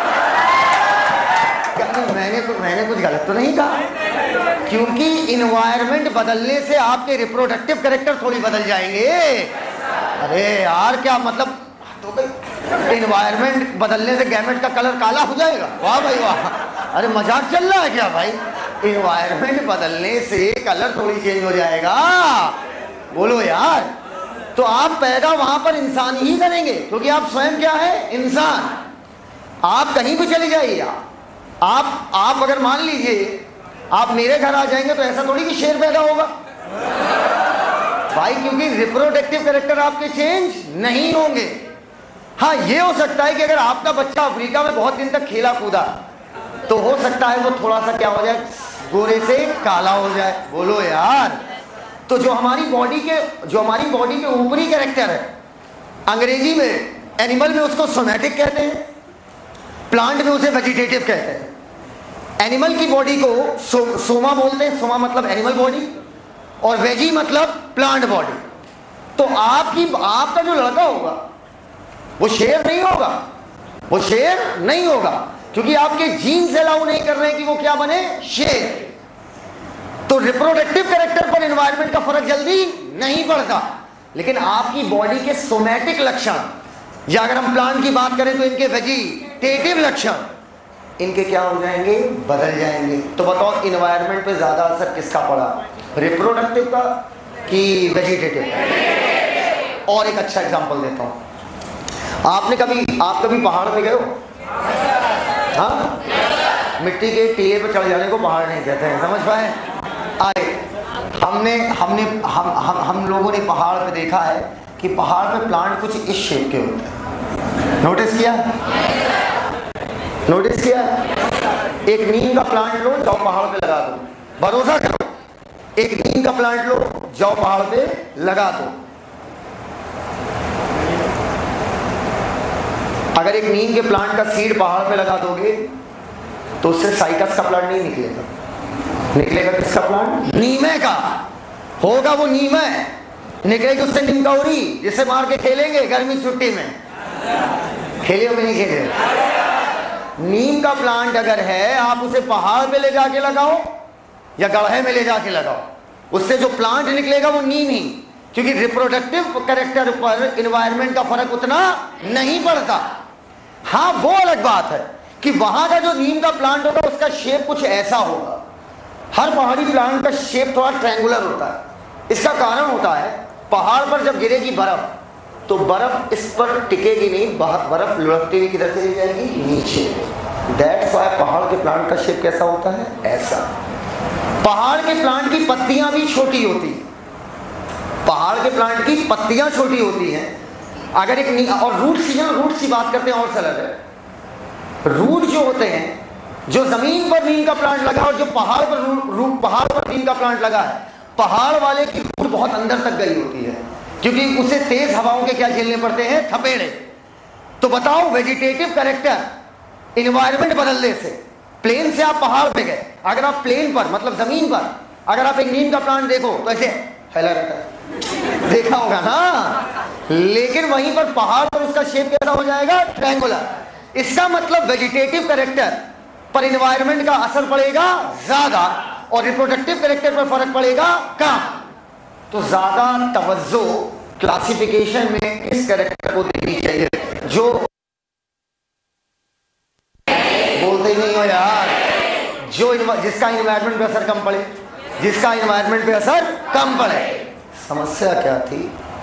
मैंने कुछ गलत तो नहीं कहा, क्योंकि इन्वायरमेंट बदलने से आपके रिप्रोडक्टिव कैरेक्टर थोड़ी बदल जाएंगे। अरे यार क्या मतलब, तो भाई इन्वायरमेंट बदलने से गैमेट का कलर काला हो जाएगा? वाह भाई वाह, अरे मजाक चल रहा है क्या भाई? इन्वायरमेंट बदलने से कलर थोड़ी चेंज हो जाएगा, बोलो यार। तो आप पैदा वहां पर इंसान ही करेंगे, क्योंकि आप स्वयं क्या है, इंसान। आप कहीं भी चले जाइए, आप अगर मान लीजिए आप मेरे घर आ जाएंगे तो ऐसा थोड़ी कि शेर पैदा होगा, भाई क्योंकि रिप्रोडक्टिव कैरेक्टर आपके चेंज नहीं होंगे। हाँ ये हो सकता है कि अगर आपका बच्चा अफ्रीका में बहुत दिन तक खेला कूदा तो हो सकता है वो थोड़ा सा क्या हो जाए, गोरे से काला हो जाए। बोलो यार। तो जो हमारी बॉडी के ऊपरी कैरेक्टर है, अंग्रेजी में एनिमल में उसको सोमैटिक कहते हैं, प्लांट में उसे वेजिटेटिव कहते हैं। एनिमल की बॉडी को सोमा बोलते हैं, सोमा मतलब एनिमल बॉडी, और वेजी मतलब प्लांट बॉडी। तो आपका जो लड़का होगा वो शेर नहीं होगा, वो शेर नहीं होगा, क्योंकि आपके जीन्स अलाउ नहीं कर रहे हैं कि वो क्या बने, शेर। तो रिप्रोडक्टिव कैरेक्टर पर एनवायरनमेंट का फर्क जल्दी नहीं पड़ता, लेकिन आपकी बॉडी के सोमैटिक लक्षण, या अगर हम प्लांट की बात करें तो इनके वेजिटेटिव लक्षण, इनके क्या हो जाएंगे, बदल जाएंगे। तो बताओ एनवायरनमेंट पे ज्यादा असर किसका पड़ा, रिप्रोडक्टिव का कि वेजिटेटिव का? और एक अच्छा एग्जांपल देता हूं। आप कभी पहाड़ पे गए हो? हाँ, मिट्टी के टीले पे चढ़ जाने को पहाड़ नहीं कहते हैं, समझ पाए? हम लोगों ने पहाड़ पे देखा है कि पहाड़ पे प्लांट कुछ इस शेप के होते हैं। नोटिस किया? एक नीम का प्लांट लो, जाओ पहाड़ पे लगा दो, भरोसा करो, एक नीम का प्लांट लो, जाओ पहाड़ पे लगा दो। अगर एक नीम के प्लांट का सीड पहाड़ पे लगा दोगे तो उससे साइकस का प्लांट नहीं निकलेगा किसका प्लांट, नीमे का होगा, वो नीमे निकलेगी उससे निमकौरी, जिसे मार के खेलेंगे गर्मी छुट्टी में। खेले हो कि नहीं खेले? नीम का प्लांट अगर है, आप उसे पहाड़ पे ले जाके लगाओ या गड्ढे में ले जाके लगाओ, उससे जो प्लांट निकलेगा वो नीम ही, क्योंकि रिप्रोडक्टिव कैरेक्टर पर एनवायरनमेंट का फर्क उतना नहीं पड़ता। हाँ वो अलग बात है कि वहां का जो नीम का प्लांट होगा उसका शेप कुछ ऐसा होगा। हर पहाड़ी प्लांट का शेप थोड़ा ट्रायंगुलर होता है। इसका कारण होता है, पहाड़ पर जब गिरेगी बर्फ तो बर्फ इस पर टिकेगी नहीं, बर्फ लुढ़कती हुई किधर चली जाएगी, नीचे। दैट्स व्हाई पहाड़ के प्लांट का शेप कैसा होता है, ऐसा। पहाड़ के प्लांट की पत्तियां भी छोटी होती हैं, पहाड़ के प्लांट की पत्तियां छोटी होती हैं। अगर एक और रूट की बात करते हैं और सरल है। रूट जो होते हैं, जो जमीन पर नीम का प्लांट लगा और जो पहाड़ पर नीम का प्लांट लगा है, पहाड़ वाले की रूट बहुत अंदर तक गई होती है, क्योंकि उसे तेज हवाओं के क्या झेलने पड़ते हैं, थपेड़े। तो बताओ वेजिटेटिव कैरेक्टर एनवायरनमेंट बदलने से, प्लेन से आप पहाड़ पे गए, अगर आप प्लेन पर मतलब जमीन पर अगर आप एक नीम का प्लांट देखो तो ऐसे फैला रहता है, देखा होगा ना। लेकिन वहीं पर पहाड़ पर उसका शेप कैसा हो जाएगा, ट्रायंगुलर। इसका मतलब वेजिटेटिव कैरेक्टर पर एनवायरनमेंट का असर पड़ेगा ज्यादा और रिप्रोडक्टिव कैरेक्टर पर फर्क पड़ेगा कम। तो ज्यादा तवज्जो क्लासिफिकेशन में इस कैरेक्टर को देनी चाहिए, जो बोलते ही नहीं हो यार, जिसका एनवायरनमेंट पे असर कम पड़े, जिसका एनवायरनमेंट पे असर कम पड़े। समस्या क्या थी,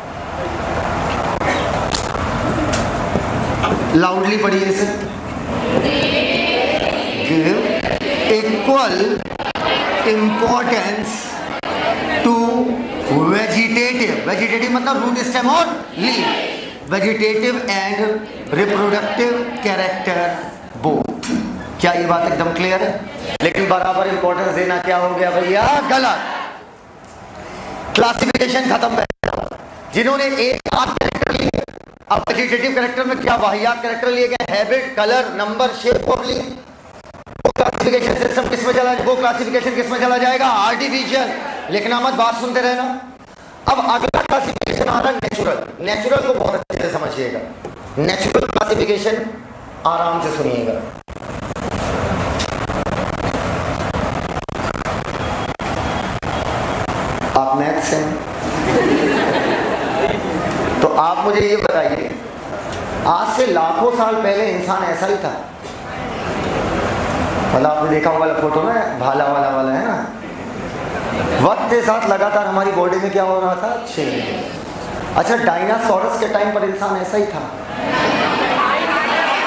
लाउडली पढ़िए इसे। Give equal importance to vegetative मतलब रूट स्टेम और leaf, vegetative and reproductive character both. क्या ये बात एकदम क्लियर है? लेकिन बराबर इंपॉर्टेंस देना क्या हो गया भैया, गलत। क्लासिफिकेशन खत्म है। जिन्होंने एक आध कैरेक्टर लिए, अब वेजिटेटिव कैरेक्टर में क्या वाहियात कैरेक्टर लिए गए, habit, colour, number, shape of leaf. वो क्लासिफिकेशन सिस्टम किस में चला, वो क्लासिफिकेशन किस में चला जाएगा, आर्टिफिशियल। लिखना मत, बात सुनते रहना। अब अगला क्लासिफिकेशन आ रहा है नेचुरल। नेचुरल को बहुत अच्छे से समझिएगा। नेचुरल क्लासिफिकेशन आराम से सुनिएगा। आप मैथ्स हैं तो आप मुझे ये बताइए, आज से लाखों साल पहले इंसान ऐसा ही था? मतलब आपने देखा वाला फोटो ना, भाला वाला है ना, वक्त के साथ लगातार हमारी बॉडी में क्या हो रहा था, चेंज। अच्छा, डायनासोरस के टाइम पर इंसान ऐसा ही था?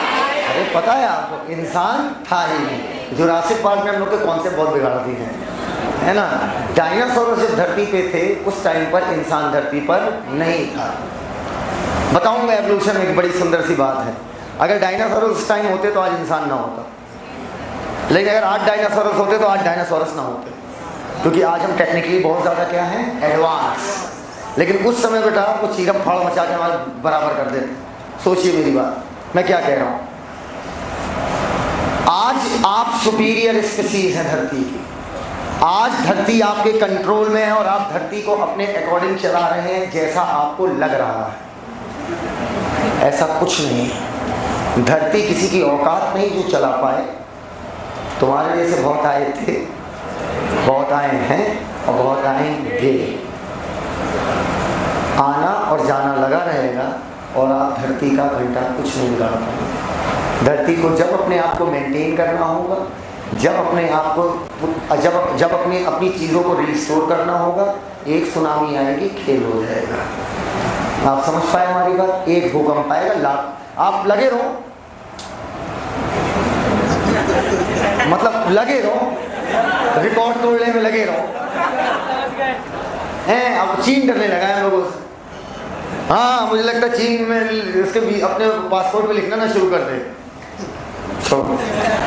अरे पता है आपको, इंसान था ही नहीं। जुरासिक पार्क में हम लोग के कॉन्सेप्ट बहुत बिगाड़ दिए हैं। है ना। डायनासोर जब धरती पे थे उस टाइम पर इंसान धरती पर नहीं था। बताऊंगा एवोल्यूशन में एक बड़ी सुंदर सी बात है। अगर डायनासोर उस टाइम होते तो आज इंसान ना होता, लेकिन अगर आज डायनासोर होते तो आज डायनासोरस ना होते, क्योंकि आज हम टेक्निकली बहुत ज़्यादा क्या हैं, एडवांस। लेकिन उस समय बेटा वो चीरम फाड़ मचा के हमारे बराबर कर देते। सोचिए मेरी बात, मैं क्या कह रहा हूँ। आज आप सुपीरियर स्पीसीज हैं धरती की। आज धरती आपके कंट्रोल में है और आप धरती को अपने अकॉर्डिंग चला रहे हैं जैसा आपको लग रहा है। ऐसा कुछ नहीं है। धरती किसी की औकात नहीं जो चला पाए। तुम्हारे जैसे बहुत आए थे, बहुत आए हैं और बहुत आएंगे। आना और जाना लगा रहेगा और आप धरती का घंटा कुछ नहीं बिगाड़ पाएंगे। धरती को जब अपने आप को मेंटेन करना होगा, जब अपने आप को जब अपनी चीज़ों को रिस्टोर करना होगा, एक सुनामी आएगी, खेल हो जाएगा। आप समझ पाए हमारी बात। एक भूकंप आएगा, लाख आप लगे रहो, मतलब लगे रहो, रिकॉर्ड तोड़ने में लगे रहो। हैं अब चीन डरने लगा है लोगों से। हाँ मुझे लगता है चीन में इसके भी अपने पासपोर्ट में लिखना ना शुरू कर दे। छोड़ो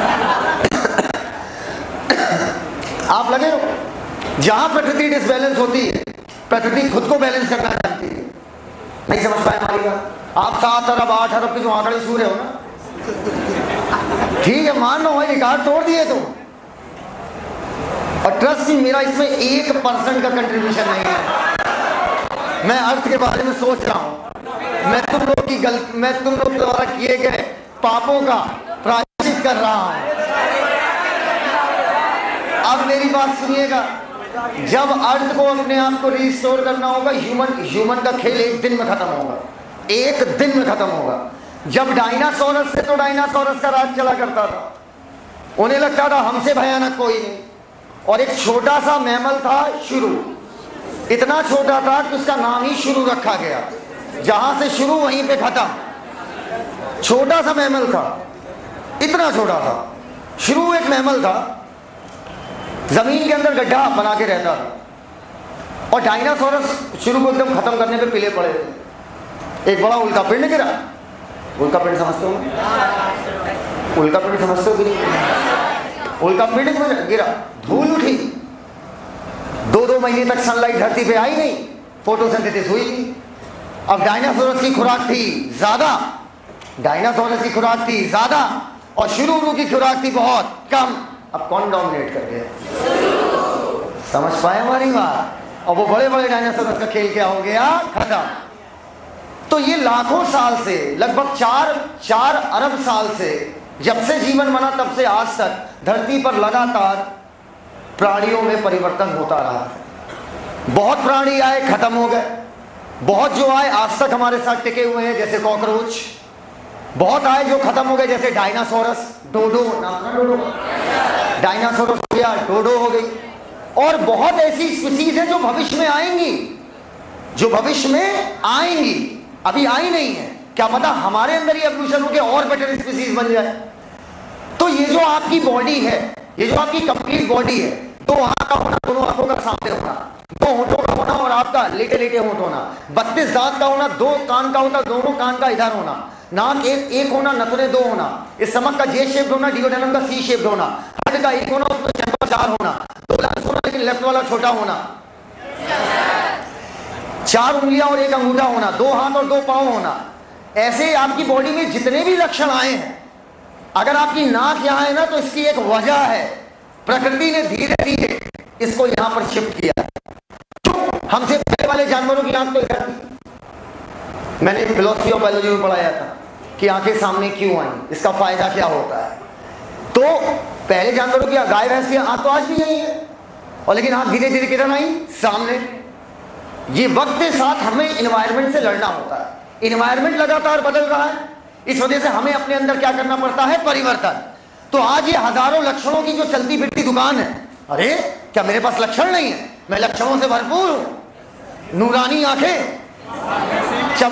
आप लगे रहो। जहां प्रकृति डिसबैलेंस होती है, प्रकृति खुद को बैलेंस करना जानती है। नहीं समझ पाए हमारी बात। आप 7 अरब 8 अरब के जो आंकड़े छू रहे हो ना, ठीक है मान लो भाई रिकॉर्ड तोड़ दिए तुम, और ट्रस्ट भी मेरा इसमें 1% का कंट्रीब्यूशन नहीं है। मैं अर्थ के बारे में सोच रहा हूं। मैं तुम लोग द्वारा किए गए पापों का प्रायश्चित कर रहा हूं। अब मेरी बात सुनिएगा। जब अर्थ को अपने आप को रिस्टोर करना होगा, ह्यूमन का खेल एक दिन में खत्म होगा, एक दिन में खत्म होगा। जब डायनासोरस से तो डायनासोरस का राज चला करता था, उन्हें लगता था हमसे भयानक कोई नहीं, और एक छोटा सा मैमल था शुरू, इतना छोटा था कि उसका नाम ही शुरू रखा गया। जहां से शुरू वहीं पे खत्म। छोटा सा मैमल था, इतना छोटा था, शुरू एक मैमल था, जमीन के अंदर गड्ढा बना के रहता था, और डायनासोरस शुरू को एकदम खत्म करने पे पिले पड़े थे। एक बड़ा उल्का पिंड गिरा। उल्का पिंड समझते हो? उल्का पिंड समझते हो कि नहीं? उल्का पिंड गिरा, धूल उठी, 2-2 महीने तक सनलाइट धरती पे आई नहीं, फोटोसिंथेसिस हुई नहीं। अब डायनासोरस की खुराक थी ज्यादा, डायनासोरस की खुराक थी ज्यादा, और शुरू की खुराक थी बहुत कम। अब कौन डोमिनेट कर गया? समझ पाए हमारी बात। और वो बड़े बड़े डायनासोरस का खेल क्या हो गया? खत्म। तो ये लाखों साल से, लगभग 4 अरब साल से, जब से जीवन बना तब से आज तक धरती पर लगातार प्राणियों में परिवर्तन होता रहा है। बहुत प्राणी आए, खत्म हो गए। बहुत जो आए आज तक हमारे साथ टिके हुए हैं, जैसे कॉकरोच। बहुत आए जो खत्म हो गए, जैसे डायनासोरस, डोडो, डोडो डायनासोरस हो गया, डोडो हो गई। और बहुत ऐसी स्पीसीज हैं जो भविष्य में आएंगी, जो भविष्य में आएंगी, अभी आई नहीं है। क्या पता हमारे अंदर ही एवोल्यूशन होकर और बेटर स्पीसीज बन जाए। तो ये जो आपकी बॉडी है, ये जो आपकी कंप्लीट बॉडी है, 2 आंख का होना, दोनों आंखों का सामने होना, 2 होठों का होना और आपका लेटे लेटे होंठ होना, 32 दांत का होना, 2 कान का होता, दोनों कान का इधर होना, नाक एक होना, नथुने 2 होना, स्टमक का जे शेप्ड होना, डिओडेनम का सी शेप्ड होना, हड का 1 होना, उसमें चैम्बर 4 होना, 2 लंग्स होना लेकिन लेफ्ट वाला छोटा होना, 4 उंगलियां और 1 अंगूठा होना, 2 हाथ और 2 पांव होना। ऐसे आपकी बॉडी में जितने भी लक्षण आए हैं, अगर आपकी नाक यहां है ना, तो इसकी एक वजह है। प्रकृति ने धीरे धीरे इसको यहां पर शिफ्ट किया। हमसे पहले वाले जानवरों की आंख तो इधर थी। मैंने फिलोसफी और बायोलॉजी में पढ़ाया था कि आंखें सामने क्यों आई, इसका फायदा क्या होता है। तो पहले जानवरों की, गाय भैंस की आंख तो आज भी यही है, और लेकिन आंख धीरे धीरे किधर आई? सामने। ये वक्त के साथ हमें इन्वायरमेंट से लड़ना होता है। इन्वायरमेंट लगातार बदल रहा है, इस वजह से हमें अपने अंदर क्या करना पड़ता है? परिवर्तन। तो आज ये हजारों लक्षणों की जो चलती फिरती दुकान है, अरे क्या मेरे पास लक्षण नहीं है? मैं लक्षणों से भरपूर हूं। नूरानी आंखें,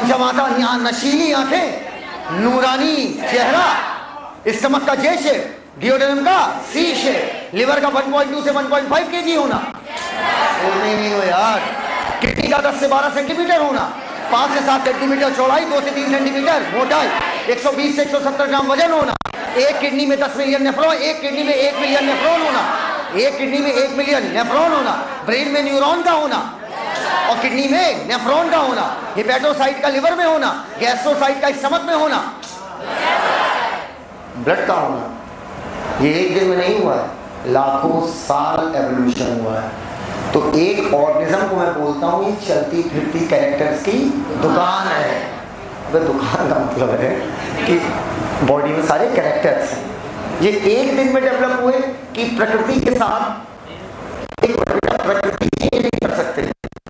चमचमाता नशीली आंखें, नूरानी चेहरा, स्टमक का जे शेप, डिओडेनम का सी शेप, लिवर का 1.2 से 1.5 केजी होना, नहीं हो यार, किडनी का 10 से 12 सेंटीमीटर होना, 5 से 7 सेंटीमीटर चौड़ाई, 2 से 3 सेंटीमीटर मोटाई, 120 से 170 ग्राम वजन होना, एक किडनी में 10 मिलियन नेफ्रॉन, एक किडनी में 1 मिलियन नेफ्रॉन होना, एक किडनी में 1 मिलियन नेफ्रॉन होना, ब्रेन में न्यूरॉन का होना और किडनी में नेफ्रॉन का होना, हिपेटोसाइट का लिवर में होना, गैस्ट्रोसाइट का स्टमक में होना, ब्लड का होना। ये एक दिन में नहीं हुआ है, लाखों साल एवोल्यूशन हुआ है। तो एक ऑर्गेनिज्म को मैं बोलता हूँ ये चलती फिरती कैरेक्टर्स की दुकान है। वह दुकान का मतलब है कि बॉडी में सारे कैरेक्टर्स हैं। ये एक दिन में डेवलप हुए कि प्रकृति के साथ एक प्रकृति चेंज नहीं कर सकते,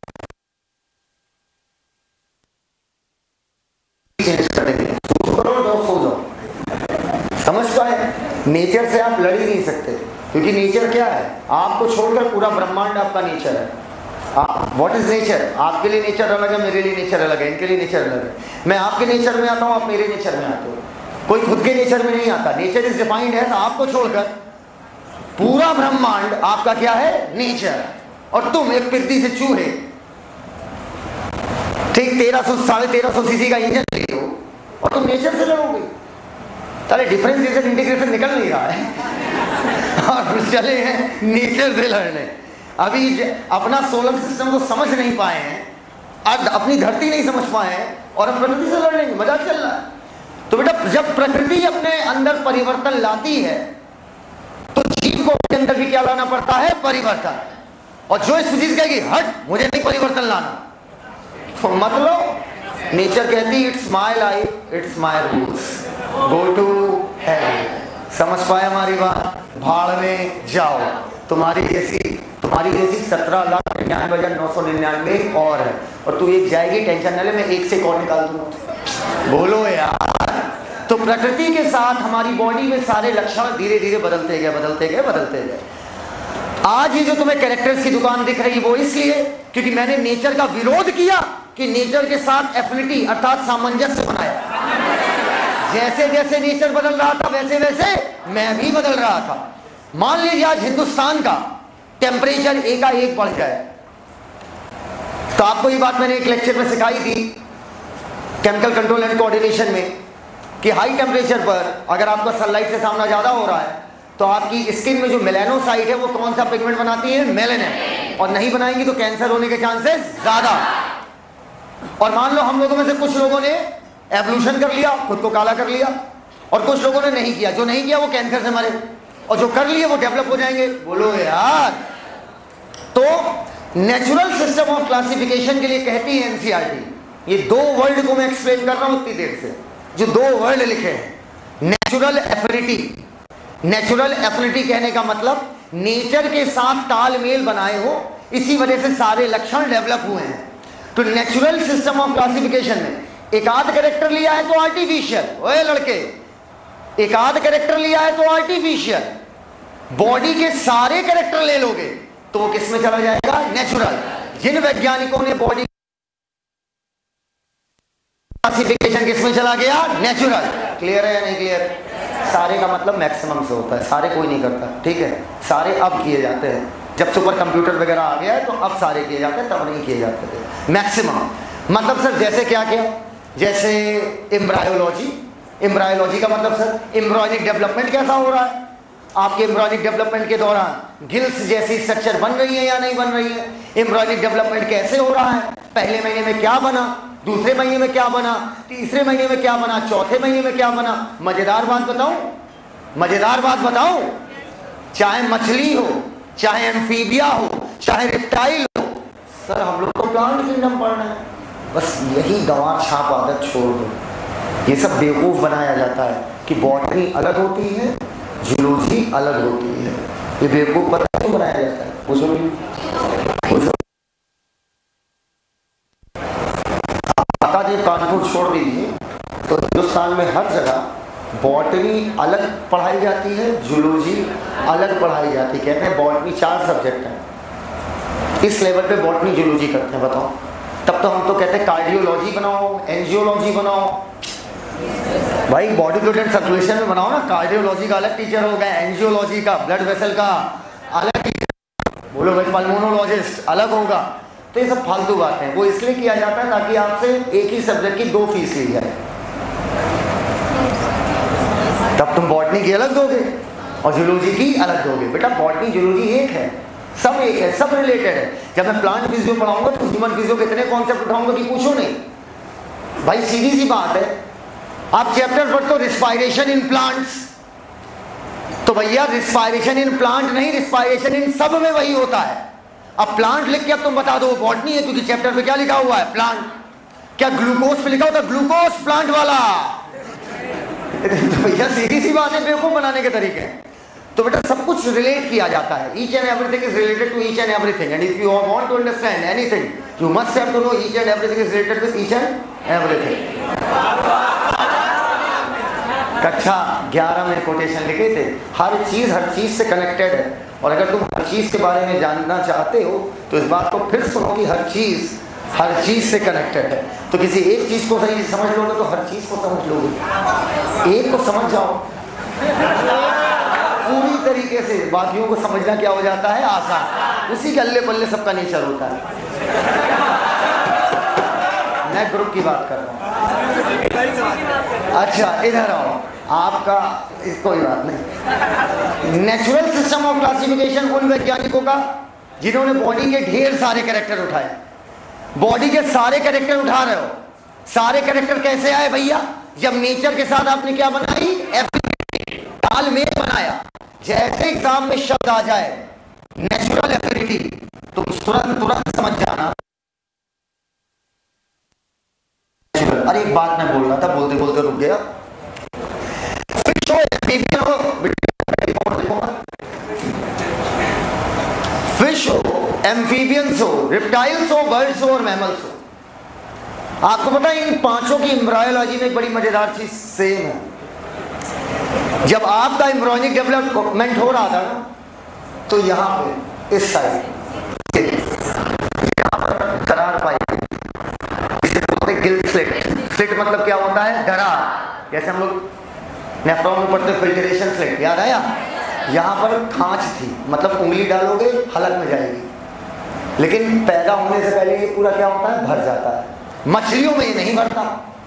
चेंज कर देंगे। सो जाओ, समझ पाए? नेचर से आप लड़ ही नहीं सकते, क्योंकि नेचर क्या है? आपको छोड़कर पूरा ब्रह्मांड आपका नेचर है। What is nature? आपके लिए नेचर अलग है, मेरे लिए नेचर अलग है, इनके लिए नेचर अलग है। मैं आपके नेचर में आता हूँ, आप मेरे नेचर में आते हो, कोई खुद के नेचर में नहीं आता। नेचर इज डिफाइंड है, आपको छोड़कर पूरा ब्रह्मांड आपका क्या है? नेचर। और तुम एक पृथ्वी से चूहे, ठीक 1300-1350 सीसी का इंजन ले लो और तुम नेचर से लड़ोगे। सारे डिफरेंशिएशन इंटीग्रेशन निकल नहीं रहा है और चले हैं नेचर से लड़ने। अभी अपना सोलर सिस्टम को समझ नहीं पाए हैं, आज अपनी धरती नहीं समझ पाए हैं और हम प्रकृति से लड़ लेंगे, मजाक चल रहा है। तो बेटा जब प्रकृति अपने अंदर परिवर्तन लाती है तो जीव को अपने अंदर भी क्या लाना पड़ता है? परिवर्तन। और जो स्पीशीज कहेगी हट मुझे नहीं परिवर्तन लाना, तो मतलब नेचर कहती it's my life, it's my rules, go to hell. समझ पाए हमारी बात? भाड़ में जाओ। तुम्हारी जैसी 17,99,999 और है, और तू एक जाएगी, टेंशन न ले, मैं एक से एक और निकाल दूंगा। बोलो यार। तो प्रकृति के साथ हमारी बॉडी में सारे लक्षण धीरे धीरे बदलते गए। आज ये जो तुम्हें कैरेक्टर्स की दुकान दिख रही वो इसलिए क्योंकि मैंने नेचर का विरोध किया कि नेचर के साथ एफिनिटी अर्थात सामंजस्य बनाया। जैसे जैसे नेचर बदल रहा था वैसे वैसे मैं भी बदल रहा था। मान लीजिए आज हिंदुस्तान का टेम्परेचर एकाएक बढ़ जाए, तो आपको ये बात मैंने एक लेक्चर में सिखाई थी केमिकल कंट्रोल एंड कोऑर्डिनेशन में कि हाई टेम्परेचर पर अगर आपका सनलाइट से सामना ज्यादा हो रहा है तो आपकी स्किन में जो मेलानोसाइट है वो कौन सा पिगमेंट बनाती है? मेलानिन। और नहीं बनाएंगी तो कैंसर होने के चांसेस ज्यादा। और मान लो हम लोगों में से कुछ लोगों ने एवोल्यूशन कर लिया, खुद को काला कर लिया, और कुछ लोगों ने नहीं किया। जो नहीं किया वो कैंसर से मरे, और जो कर लिए वो डेवलप हो जाएंगे। बोलो यार। तो नेचुरल सिस्टम ऑफ क्लासिफिकेशन के लिए कहती है एनसीईआरटी। ये दो वर्ड को मैं एक्सप्लेन कर रहा हूं इतनी देर से, जो दो वर्ड लिखे हैं, नेचुरल एफिनिटी। नेचुरल एफिनिटी कहने का मतलब नेचर के साथ तालमेल बनाए हो, इसी वजह से सारे लक्षण डेवलप हुए हैं। तो नेचुरल सिस्टम ऑफ क्लासिफिकेशन में एक आध कैरेक्टर लिया है तो आर्टिफिशियल, ओए लड़के, एक आध कैरेक्टर लिया है तो आर्टिफिशियल। बॉडी के सारे कैरेक्टर ले लोगे तो वो किस में चला जाएगा? नेचुरल। जिन वैज्ञानिकों ने बॉडी क्लासिफिकेशन किस में चला गया? नेचुरल। क्लियर है या नहीं क्लियर? सारे का मतलब मैक्सिमम से होता है, सारे कोई नहीं करता, ठीक है? सारे अब किए जाते हैं, जब सुपर कंप्यूटर वगैरह आ गया है तो अब सारे किए जाते हैं, तब नहीं किए जाते थे। मैक्सिमम मतलब सर जैसे क्या क्या? जैसे एम्ब्रायोलॉजी। एम्ब्रायोलॉजी का मतलब सर एम्ब्रॉयनिक डेवलपमेंट कैसा हो रहा है? आपके एम्ब्रॉयनिक डेवलपमेंट के दौरान गिल्स जैसी स्ट्रक्चर बन रही है या नहीं बन रही है? एम्ब्रॉयनिक डेवलपमेंट कैसे हो रहा है? पहले महीने में क्या बना, दूसरे महीने में क्या बना, तीसरे महीने में क्या बना, चौथे महीने में क्या बना? मजेदार बात बताऊं? चाहे मछली हो, चाहे एम्फीबिया हो, चाहे रेप्टाइल हो, सर हम लोग को प्लांट किंगडम पढ़ना है। बस यही गंवार छाप आदत छोड़ दो। ये सब बेवकूफ बनाया जाता है कि बॉटनी अलग होती है, जूलॉजी अलग होती है। ये बेवकूफ पता क्यों बनाया जाता है? पूछो। आकादेव कानपुर छोड़ दीजिए तो हिंदुस्तान में हर जगह बॉटनी अलग पढ़ाई जाती है, जूलॉजी अलग पढ़ाई जाती है। कहते हैं बॉटनी 4 सब्जेक्ट हैं, इस लेवल पे बॉटनी जूलॉजी करते हैं, बताओ। तब तो हम तो कहते हैं कार्डियोलॉजी बनाओ, एंजियोलॉजी बनाओ, भाई बॉडी फ्लूइड एंड सर्कुलेशन में बनाओ ना, कार्डियोलॉजी का अलग टीचर होगा, एंजियोलॉजी का, ब्लड वेसल का अलग टीचर, बोलो भाई पल्मोनोलॉजिस्ट अलग होगा। तो ये सब फालतू बातें हैं, वो इसलिए किया जाता है ताकि आपसे एक ही सब्जेक्ट की 2 फीस ली जाए। तब तुम बॉटनी की अलग दोगे और जूलॉजी की अलग दोगे। बेटा बॉटनी जूलॉजी एक है, सब एक है, सब रिलेटेड है। जब मैं प्लांट फिजियो पढ़ाऊंगा तो ह्यूमन फिजियो के इतने कॉन्सेप्ट उठाऊंगा कि पूछो नहीं। भाई सीधी सी बात है, आप चैप्टर पढ़ते हो रिस्पायरेशन इन प्लांट्स, तो भैया रिस्पायरेशन इन प्लांट नहीं, रिस्पायरेशन इन सब में वही होता है। अब प्लांट लिख के अब तुम बता दो बॉटनी है, क्योंकि चैप्टर पे क्या लिखा हुआ है, प्लांट। क्या ग्लूकोज पे लिखा होता है ग्लूकोज प्लांट वाला? तो भैया सीधी सी बात है, बेवकूफ बनाने के तरीके हैं। तो बेटा सब कुछ रिलेट किया जाता है, each and everything is related to each and everything, and if you want to understand anything you must have to know each and everything is related with each and everything. कक्षा 11 में quotation लिखे थे, हर चीज से connected है, और अगर तुम हर चीज के बारे में जानना चाहते हो तो इस बात को फिर सुनो कि हर चीज से कनेक्टेड है। तो किसी एक चीज को सही समझ लोगे तो हर चीज को समझ लोगे, एक को समझ जाओ पूरी तरीके से, बाकियों को समझना क्या हो जाता है, आसान। उसी के अल्ले पल्ले सबका नेचर होता है। मैं ग्रुप की बात कर रहा हूँ। अच्छा इधर आओ, आपका कोई बात नहीं। नेचुरल सिस्टम ऑफ क्लासिफिकेशन उन वैज्ञानिकों का जिन्होंने बॉडी के ढेर सारे कैरेक्टर उठाए। बॉडी के सारे कैरेक्टर उठा रहे हो, सारे कैरेक्टर कैसे आए भैया? जब नेचर के साथ आपने क्या बनाई, तालमेल बनाया। जैसे एग्जाम में शब्द आ जाए नेचुरल एफिनिटी, तुम तुरंत समझ जाना। अरे एक बात मैं बोल रहा था, बोलते बोलते रुक गया। फिश हो, एम्फीबियंस हो, रिप्टाइल्स हो, बर्ड्स हो और मैमल्स हो। आपको पता है इन पांचों की एम्ब्रायोलॉजी में एक बड़ी मजेदार चीज सेम है। जब आपका एम्ब्रियोनिक डेवलपमेंट हो रहा था ना, तो यहाँ पे इस साइड यहाँ पर दरार पाई, इसे बोलते हैं गिल स्लिट। स्लिट मतलब क्या होता है, दरार। जैसे हम लोग नेफ्रॉन में पढ़ते फिल्ट्रेशन स्लिट, याद आया? यहाँ पर खांच थी, मतलब उंगली डालोगे हलक में जाएगी, लेकिन पैदा होने से पहले ये पूरा क्या होता है, भर जाता है। मछलियों में ये नहीं भरता,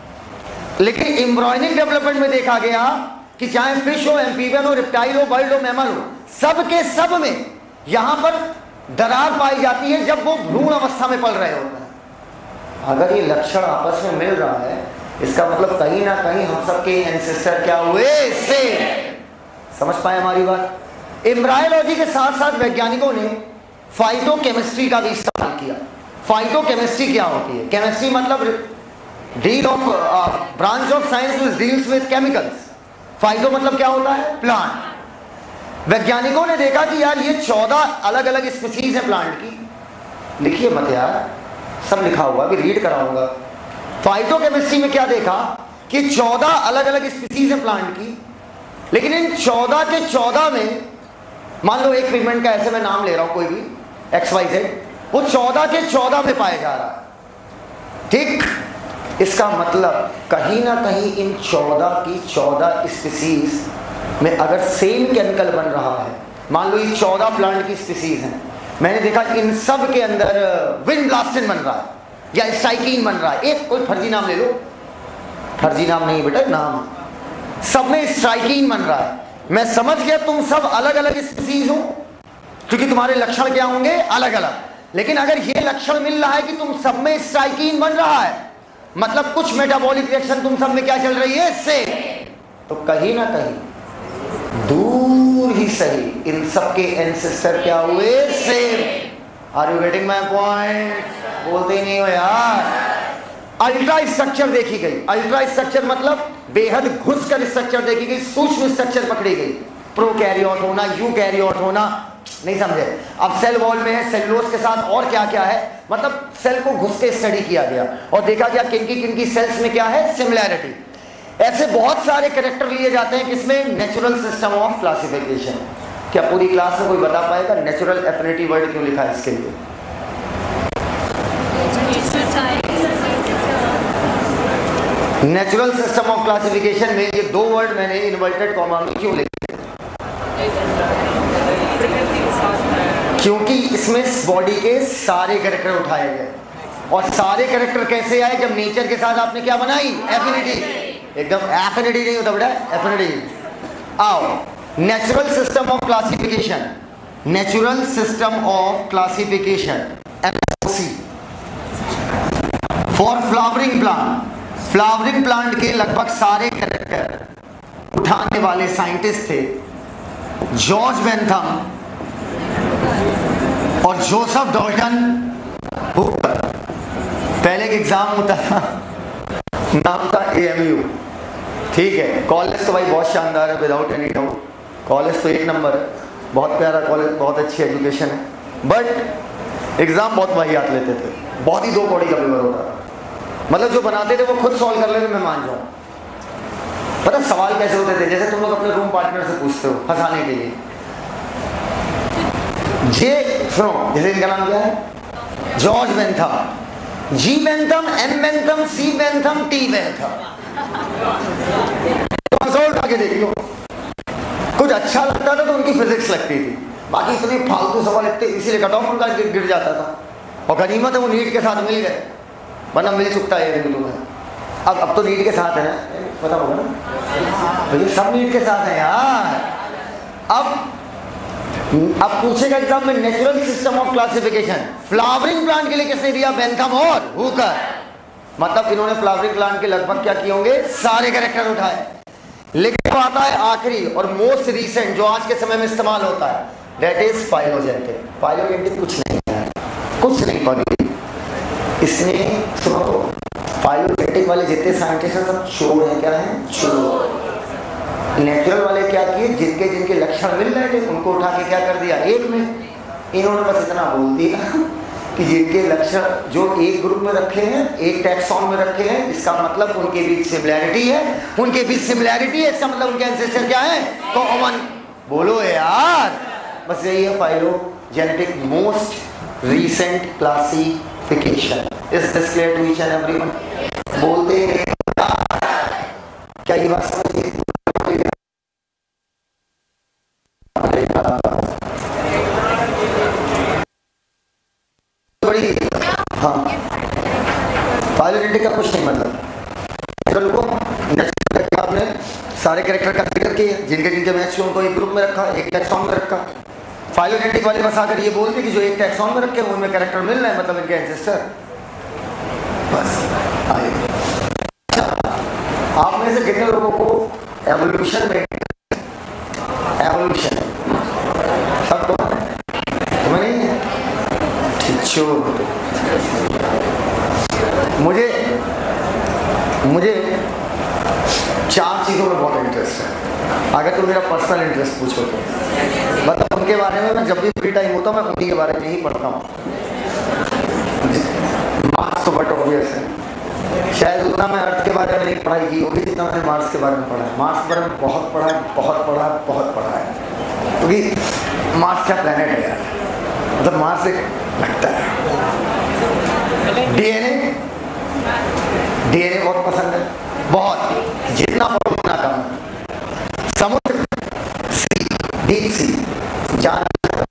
लेकिन एम्ब्रियोनिक डेवलपमेंट में देखा गया कि चाहे फिश हो, एम्फीबियन हो, रिप्टाइल हो, बर्ड हो, मैमल हो, सब के सब में यहां पर दरार पाई जाती है जब वो भ्रूण अवस्था में पल रहे होते हैं। अगर ये लक्षण आपस में मिल रहा है, इसका मतलब कहीं ना कहीं हम सबके एंसेस्टर क्या हुए, से समझ पाए हमारी बात? एम्ब्रायोलॉजी के साथ साथ वैज्ञानिकों ने फाइटोकेमिस्ट्री का भी इस्तेमाल किया। फाइटोकेमिस्ट्री क्या होती है? केमिस्ट्री मतलब deal of branch of science which deals with chemicals. Phyto मतलब क्या होता है, प्लांट। वैज्ञानिकों ने देखा कि यार ये 14 अलग अलग स्पीसीज है प्लांट की। लिखिए मत यार, सब लिखा हुआ, अभी रीड कराऊंगा। फाइटोकेमिस्ट्री में क्या देखा कि 14 अलग अलग स्पीसीज है प्लांट की, लेकिन इन 14 के 14 में, मान लो एक पिगमेंट का ऐसे मैं नाम ले रहा हूं कोई भी XYZ, वो 14 के 14 में पाया जा रहा है। ठीक, इसका मतलब कहीं ना कहीं इन 14 की 14 स्पीसीज में अगर सेम केमिकल बन रहा है, मान लो ये 14 प्लांट की स्पीसीज हैं, मैंने देखा इन सब के अंदर विनब्लास्टिन बन रहा है या स्टाइकीन बन रहा है। एक कोई फर्जी नाम ले लो, फर्जी नाम नहीं बेटा, नाम, सब में स्ट्राइकीन बन रहा है। मैं समझ गया तुम सब अलग अलग स्पीसीज हो, क्योंकि तुम्हारे लक्षण क्या होंगे, अलग अलग। लेकिन अगर ये लक्षण मिल रहा है कि तुम सब में स्ट्राइकीन बन रहा है, मतलब कुछ मेटाबॉलिक रिएक्शन तुम सब में क्या चल रही है, इससे, तो कहीं ना कहीं दूर ही सही इन सब के एंसेस्टर क्या हुए, same. Are you getting my point? बोलते ही नहीं हो यार। अल्ट्रा स्ट्रक्चर देखी गई। अल्ट्रा स्ट्रक्चर मतलब बेहद घुसकर स्ट्रक्चर देखी गई, सूक्ष्म स्ट्रक्चर पकड़ी गई। प्रोकैरियोट होना, यूकैरियोट होना, नहीं समझे? अब सेल वॉल में है, सेलुलोज के साथ और क्या क्या है, मतलब सेल को घुस के स्टडी किया गया और देखा गया किन की सेल्स में क्या है, सिमिलैरिटी। ऐसे बहुत सारे कैरेक्टर लिए जाते हैं किसमें, नेचुरल सिस्टम ऑफ क्लासिफिकेशन। क्या पूरी क्लास में कोई बता पाएगा नेचुरल एफिनिटी वर्ड क्यों लिखा है इसके लिए? नेचुरल सिस्टम ऑफ क्लासिफिकेशन में ये दो वर्ड मैंने इन्वर्टेड कॉमा में क्यों लिखे? क्योंकि इसमें बॉडी के सारे कैरेक्टर उठाए गए। और सारे कैरेक्टर कैसे आए? जब नेचर के साथ आपने क्या बनाई? एफिनिटी। एकदम एफिनिटी नहीं होता बेटा, एफिनिटी। आओ, natural system of classification, natural system of classification NSOC for flowering plant. Flowering plant के लगभग सारे कैरेक्टर उठाने वाले साइंटिस्ट थे जॉर्ज बेंथम और जोसेफ डॉल्टन हुकर। पहले एक एग्जाम होता था, नाम था AMU, ठीक है। कॉलेज तो भाई बहुत शानदार है, विदाउट एनी डाउट। कॉलेज तो एक नंबर है, बहुत प्यारा कॉलेज, बहुत अच्छी एजुकेशन है, बट एग्जाम बहुत वाहियात लेते थे। बहुत ही दो कौड़ी का पेपर होता था, मतलब जो बनाते थे वो खुद सॉल्व कर लेते, मैं मान जाऊँ। पता सवाल कैसे होते थे? जैसे तुम लोग अपने रूम पार्टनर से पूछते हो फंसाने के लिए, सुनो, जैसे इनका नाम क्या है? George Bentham, G Bentham, M Bentham, C Bentham, T Bentham. तो उठा के देख लो, कुछ अच्छा लगता था तो उनकी फिजिक्स लगती थी, बाकी इतने फालतू सवाल इतने, इसीलिए कट ऑफ उनका गिर जाता था। और गनीमत है वो नीट के साथ मिल गए, वरना मिल चुकता है तुम्हें। अब तो नीट के साथ है ना, पता होगा ना, तो ये सब नीट के साथ है यार। अब पूछेगा एग्जाम में natural system of classification flowering plant के लिए किसने दिया? बेंथम और हुकर। मतलब इन्होंने फ्लावरिंग प्लांट के लगभग क्या किए होंगे? सारे कैरेक्टर उठाए। लेकिन आता है आखिरी और मोस्ट रीसेंट जो आज के समय में इस्तेमाल होता है, दैट इज फाइलोजेनेटिक। फाइलोजेनेटिक कुछ नहीं है, कुछ नहीं पढ़ी इसने। सुनो, फाइलोजेनेटिक वाले जितने साइंटिस्ट हैं सब चोर हैं। क्या है? चोर। नेचुरल वाले क्या किए? जिनके जिनके लक्षण मिल रहे थे उनको उठा के क्या कर दिया? एक में। इन्होंने बस इतना बोल दिया कि जिनके लक्षण जो एक ग्रुप में रखे हैं, एक टैक्सॉन में रखे हैं, इसका मतलब उनके बीच सिमिलैरिटी है। उनके बीच सिमिलैरिटी है, इसका मतलब उनके एंसेस्टर क्या है? कॉमन। बोलो यार, बस यही है phylogenetic most recent classification. Is this clear to each and everyone? बोलते हैं क्या ये बात समझ? बड़ी हाँ, फाइलोजेनेटिक का कुछ नहीं मतलब। आपने सारे कैरेक्टर का जिक्र किया, जिनके जिनके मैच उनको एक ग्रुप में रखा, एक टैक्सॉन में रखा। फाइलोजेनेटिक वाले बस आकर ये बोलते कि जो एक टैक्सॉन में रखे उनमें कैरेक्टर मिल रहा है, मतलब इनके एंसेस्टर। बस आइए, आप में से कितने लोगों को एवोल्यूशन में, एवोल्यूशन सब तो तुम्हें नहीं है? मुझे 4 चीज़ों में बहुत इंटरेस्ट है। अगर तुम मेरा पर्सनल इंटरेस्ट पूछो तो मतलब उनके बारे में मैं जब भी फ्री टाइम होता हूँ मैं उन्हीं के बारे में ही पढ़ता हूँ। मार्क्स तो बट ऑब्वियस है, शायद उतना मैं अर्थ के बारे में नहीं पढ़ाई की होगी जितना मैंने मार्क्स के बारे में पढ़ा है। मार्क्स के बारे में बहुत पढ़ा है, बहुत पढ़ा है, बहुत पढ़ा है, क्योंकि मार्स क्या प्लेनेट है यार, मतलब मार्स एक लगता है। डीएनए बहुत पसंद है, बहुत, जितना पढ़ो उतना कम। समुद्र, सी, डीप सी, जान,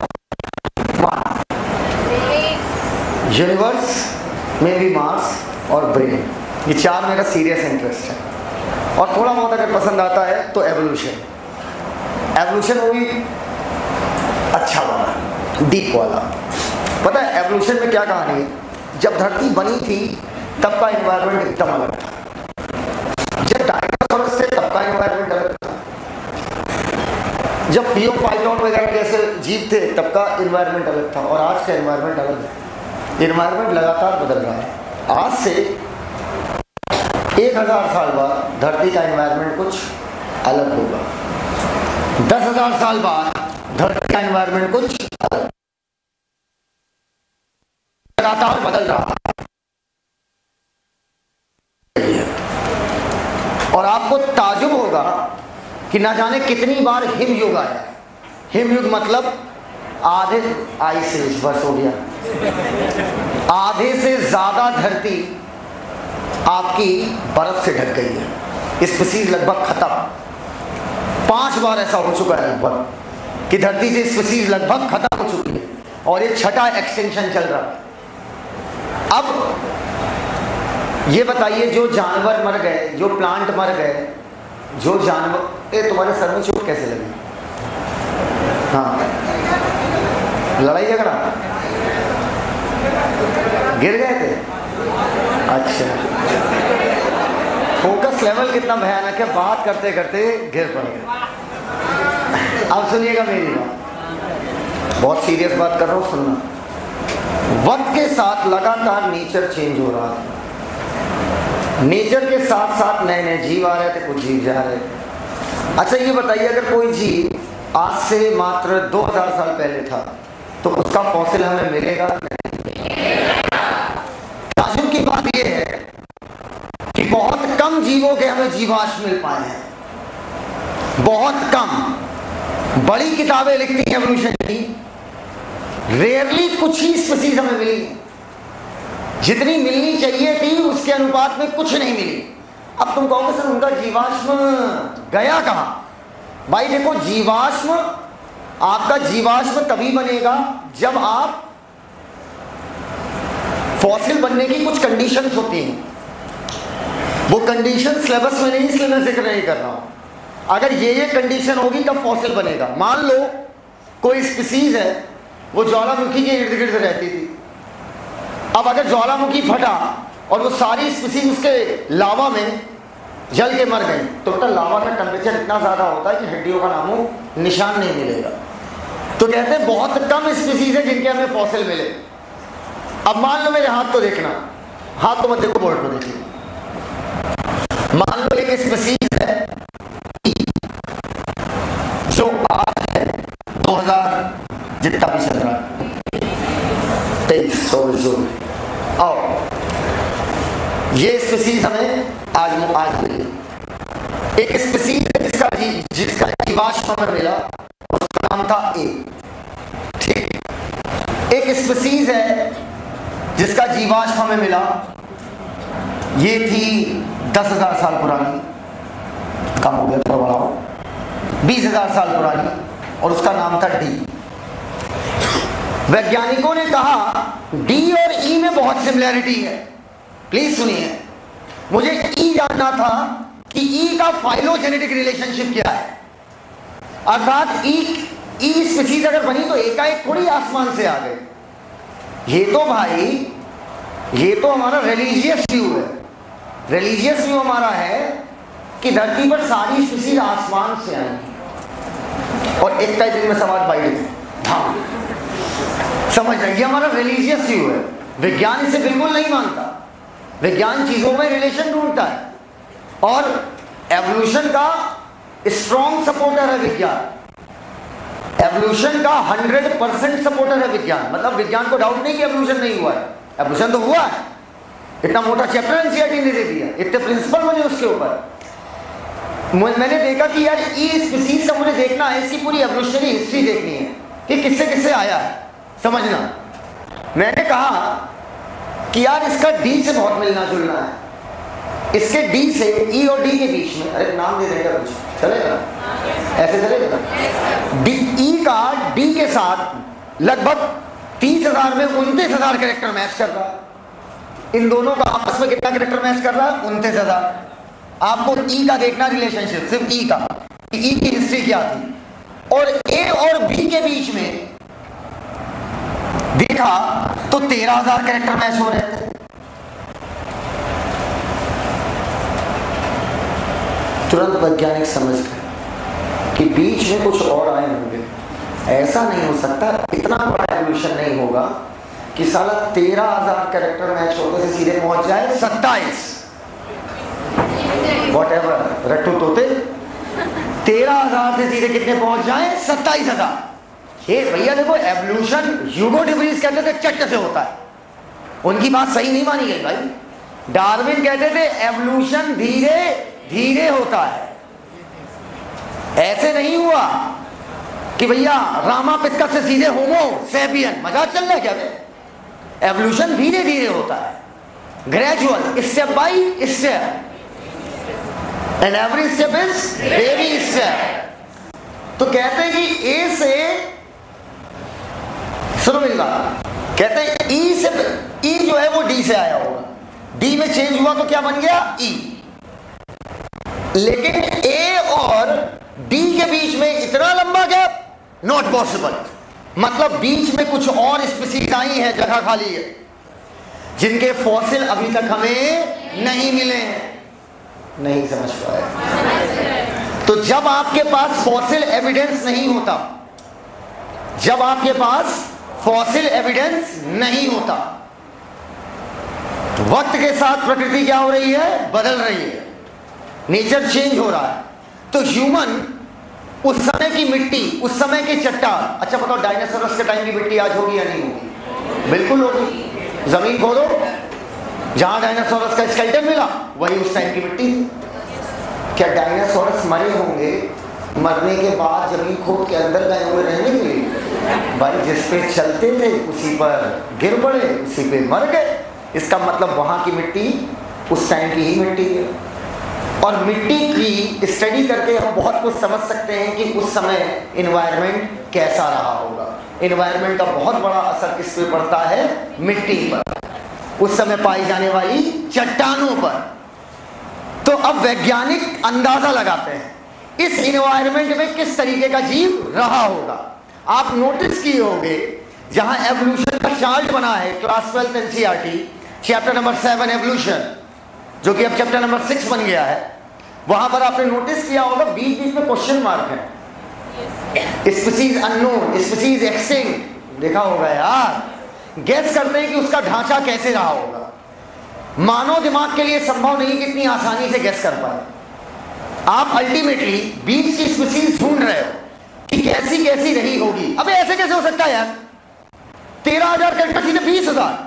यूनिवर्स में भी मार्स और ब्रेन, ये 4 मेरा सीरियस इंटरेस्ट है। और थोड़ा बहुत अगर पसंद आता है तो एवोल्यूशन। एवोल्यूशन वो भी अच्छा वाला, डीप वाला। पता है एवोल्यूशन में क्या कहानी है? जब धरती बनी थी तब का एनवायरनमेंट एकदम अलग था। जब डायनासोरस थे तब का एनवायरनमेंट अलग था। जब थियोफाइटोन वगैरह जैसे जीव थे तब का एनवायरनमेंट अलग था, और आज का एनवायरनमेंट अलग है। एनवायरनमेंट लगातार बदल रहा है। आज से 1000 साल बाद धरती का एनवायरनमेंट कुछ अलग होगा। 10,000 साल बाद धरती का एनवायरनमेंट कुछ अलग, लगातार बदल रहा है। और आपको ताजुब होगा कि ना जाने कितनी बार हिमयुग आया। हिमयुग मतलब आधे आइस एज, बस हो गया। आधे से ज्यादा धरती आपकी बर्फ से ढक गई है, स्पीसीज लगभग खत्म। 5 बार ऐसा हो चुका है लगभग कि धरती से स्पीसीज लगभग खत्म हो चुकी है, और ये छठा एक्सटेंशन चल रहा है। अब ये बताइए, जो जानवर मर गए, जो प्लांट मर गए, जो जानवर, तुम्हारे सर में चोट कैसे लगी? हाँ, लड़ाई झगड़ा, गिर गए थे? अच्छा, फोकस लेवल कितना भयानक है, बात करते करते गिर पड़ गए। अब सुनिएगा मेरी बात, बहुत सीरियस बात कर रहा हूँ, सुनना। वक्त के साथ लगातार नेचर चेंज हो रहा था, नेचर के साथ साथ नए नए जीव आ रहे थे, कुछ जीव जा रहे थे। अच्छा ये बताइए, अगर कोई जीव आज से मात्र 2000 साल पहले था तो उसका फॉसिल हमें मिलेगा? ताज्जुब की बात यह है कि बहुत कम जीवों के हमें जीवाश्म मिल पाए हैं, बहुत कम। बड़ी किताबें लिखती हैं एवोल्यूशन की, रेयरली कुछ ही स्पीसीज हमें मिली, जितनी मिलनी चाहिए थी उसके अनुपात में कुछ नहीं मिली। अब तुम कहोगे सर उनका जीवाश्म गया कहां? भाई देखो, जीवाश्म, आपका जीवाश्म तभी बनेगा जब आप, फॉसिल बनने की कुछ कंडीशंस होती हैं, वो कंडीशन सिलेबस में नहीं, इसलिए मैं जिक्र नहीं कर रहा हूं। अगर ये कंडीशन होगी तब फॉसिल बनेगा। मान लो कोई स्पीसीज है, वो ज्वालामुखी के इर्द गिर्द रहती थी, अब अगर ज्वालामुखी फटा और वो सारी स्पीसीज उसके लावा में जल के मर गई, तो बेटा लावा का टेम्परेचर इतना ज़्यादा होता है कि हड्डियों का नामो निशान नहीं मिलेगा। तो कहते हैं बहुत कम स्पीसीज है जिनके हमें फॉसिल मिले। अब मान लो, मेरे हाथ को देखना, हाथ तो मत देखो, बोर्ड को देखिए। मान लो एक स्पीसीज है जो आज है 2000 जितना भी चल रहा है, 2300 आओ, ये स्पीसीज हमें आज मिली। एक स्पीसीज जिसका जीवाश्म हमें मिला, उसका नाम था ए, ठीक। एक स्पीसीज है जिसका जीवाश्म हमें मिला, ये थी 10,000 साल पुरानी, कम हो गया थोड़ा, बढ़ाओ, 20,000 साल पुरानी, और उसका नाम था डी। वैज्ञानिकों ने कहा डी और ई में बहुत सिमिलैरिटी है। प्लीज सुनिए, मुझे ई जानना था कि ई का फाइलोजेनेटिक रिलेशनशिप क्या है, अर्थात ई स्पीसीज अगर बनी तो एकाएक थोड़ी आसमान से आ गए। ये तो भाई, ये तो हमारा रिलीजियस व्यू है। रिलीजियस व्यू हमारा है कि धरती पर सारी स्पीसीज आसमान से आई, और एक का दिन में समाज बाई समझ रहे, ये हमारा रिलीजियस व्यू है। विज्ञान इसे बिल्कुल नहीं मानता, विज्ञान चीजों में रिलेशन ढूंढता है, और एवोल्यूशन का स्ट्रॉन्ग सपोर्टर है विज्ञान। एवोल्यूशन का 100% सपोर्टर है विज्ञान। मतलब विज्ञान को डाउट नहीं कि एवोल्यूशन नहीं हुआ है, एवोल्यूशन तो हुआ है। इतना मोटा चैप्टर एनसीईआरटी ने दे दिया, इतने प्रिंसिपल बने उसके ऊपर। मैंने देखा कि यार ई स्पीसीज का मुझे देखना है, इसकी पूरी एवोल्यूशनरी हिस्ट्री देखनी है कि किससे किससे आया है, समझना। मैंने कहा कि यार इसका डी से बहुत मिलना जुलना है, इसके डी से ई और डी के बीच में, अरे नाम दे देगा कुछ चलेगा, ऐसे चलेगा। डी ई का डी के साथ लगभग 30,000 में 29,000 कैरेक्टर मैच कर रहा है। इन दोनों का आपस में कितना कैरेक्टर मैच कर रहा है? 29,000। आपको ई का देखना रिलेशनशिप, सिर्फ ई का, ई की हिस्ट्री क्या थी, और ए और बी के बीच में देखा तो 13,000 कैरेक्टर मैच हो रहे थे। तुरंत वैज्ञानिक समझ गए कि बीच में कुछ और आए होंगे। ऐसा नहीं हो सकता, इतना बड़ा एवोल्यूशन नहीं होगा कि साला 13,000 कैरेक्टर मैच होते से सीधे पहुंच जाए 27, व्हाटएवर रट्टू तोते, 13,000 से सीधे कितने पहुंच जाए? 27,000। ये भैया देखो, एवोल्यूशन ह्यूगो डिब्रीज कहते थे चट से होता है, उनकी बात सही नहीं मानी गई भाई। डार्विन कहते थे एवोल्यूशन धीरे धीरे होता है। ऐसे नहीं हुआ कि भैया रामापिथकस से सीधे होमो सेपियन, मजाक चल रहा है क्या? एवोल्यूशन धीरे धीरे होता है। Gradual, step by step, and every step is baby step. तो कहते हैं कि ए से, सुनो मेरी बात, कहते हैं ई से, ई जो है वो डी से आया होगा, डी में चेंज हुआ तो क्या बन गया ई, लेकिन ए और डी के बीच में इतना लंबा गैप, नॉट पॉसिबल। मतलब बीच में कुछ और स्पीसीज आई है, जगह खाली है, जिनके फॉसिल अभी तक हमें नहीं मिले हैं। नहीं समझ पाए? तो जब आपके पास फॉसिल एविडेंस नहीं होता, जब आपके पास फॉसिल एविडेंस नहीं होता, तो वक्त के साथ प्रकृति क्या हो रही है? बदल रही है, नेचर चेंज हो रहा है। तो ह्यूमन, उस समय की मिट्टी, उस समय के चट्टान, अच्छा बताओ डायनासोरस के टाइम की मिट्टी आज होगी या नहीं होगी? बिल्कुल होगी। जमीन खोदो, जहां डायनासोरस का स्केलेटन मिला वही उस टाइम की मिट्टी थी। क्या डायनासोरस मरे होंगे? मरने के बाद जमीन खोद के अंदर गए हुए रहने के लिए? भाई जिस पे चलते थे उसी पर गिर पड़े, उसी पे मर गए। इसका मतलब वहां की मिट्टी उस टाइम की ही मिट्टी है। और मिट्टी की स्टडी करके हम बहुत कुछ समझ सकते हैं कि उस समय एनवायरनमेंट कैसा रहा होगा। एनवायरनमेंट का बहुत बड़ा असर किस पे पड़ता है? मिट्टी पर, उस समय पाई जाने वाली चट्टानों पर। तो अब वैज्ञानिक अंदाजा लगाते हैं इस एनवायरनमेंट में किस तरीके का जीव रहा होगा। आप नोटिस किए होंगे जहां एवोल्यूशन का चार्ट बना है, class 12 NCERT chapter number 7 evolution, जो कि अब चैप्टर नंबर 6 बन गया है, वहां पर आपने नोटिस किया होगा बीच बीच में क्वेश्चन मार्क है, स्पीसीज अननोन, स्पीसीज एक्सटिंक्ट, देखा होगा यार। गेस करते हैं कि उसका ढांचा कैसे रहा होगा। मानव दिमाग के लिए संभव नहीं कि इतनी आसानी से गेस कर पाए। आप अल्टीमेटली बीच की स्पीसीज ढूंढ रहे हो कि कैसी कैसी रही होगी। अबे ऐसे कैसे हो सकता है यार? 13,000 करके सीधे 20,000,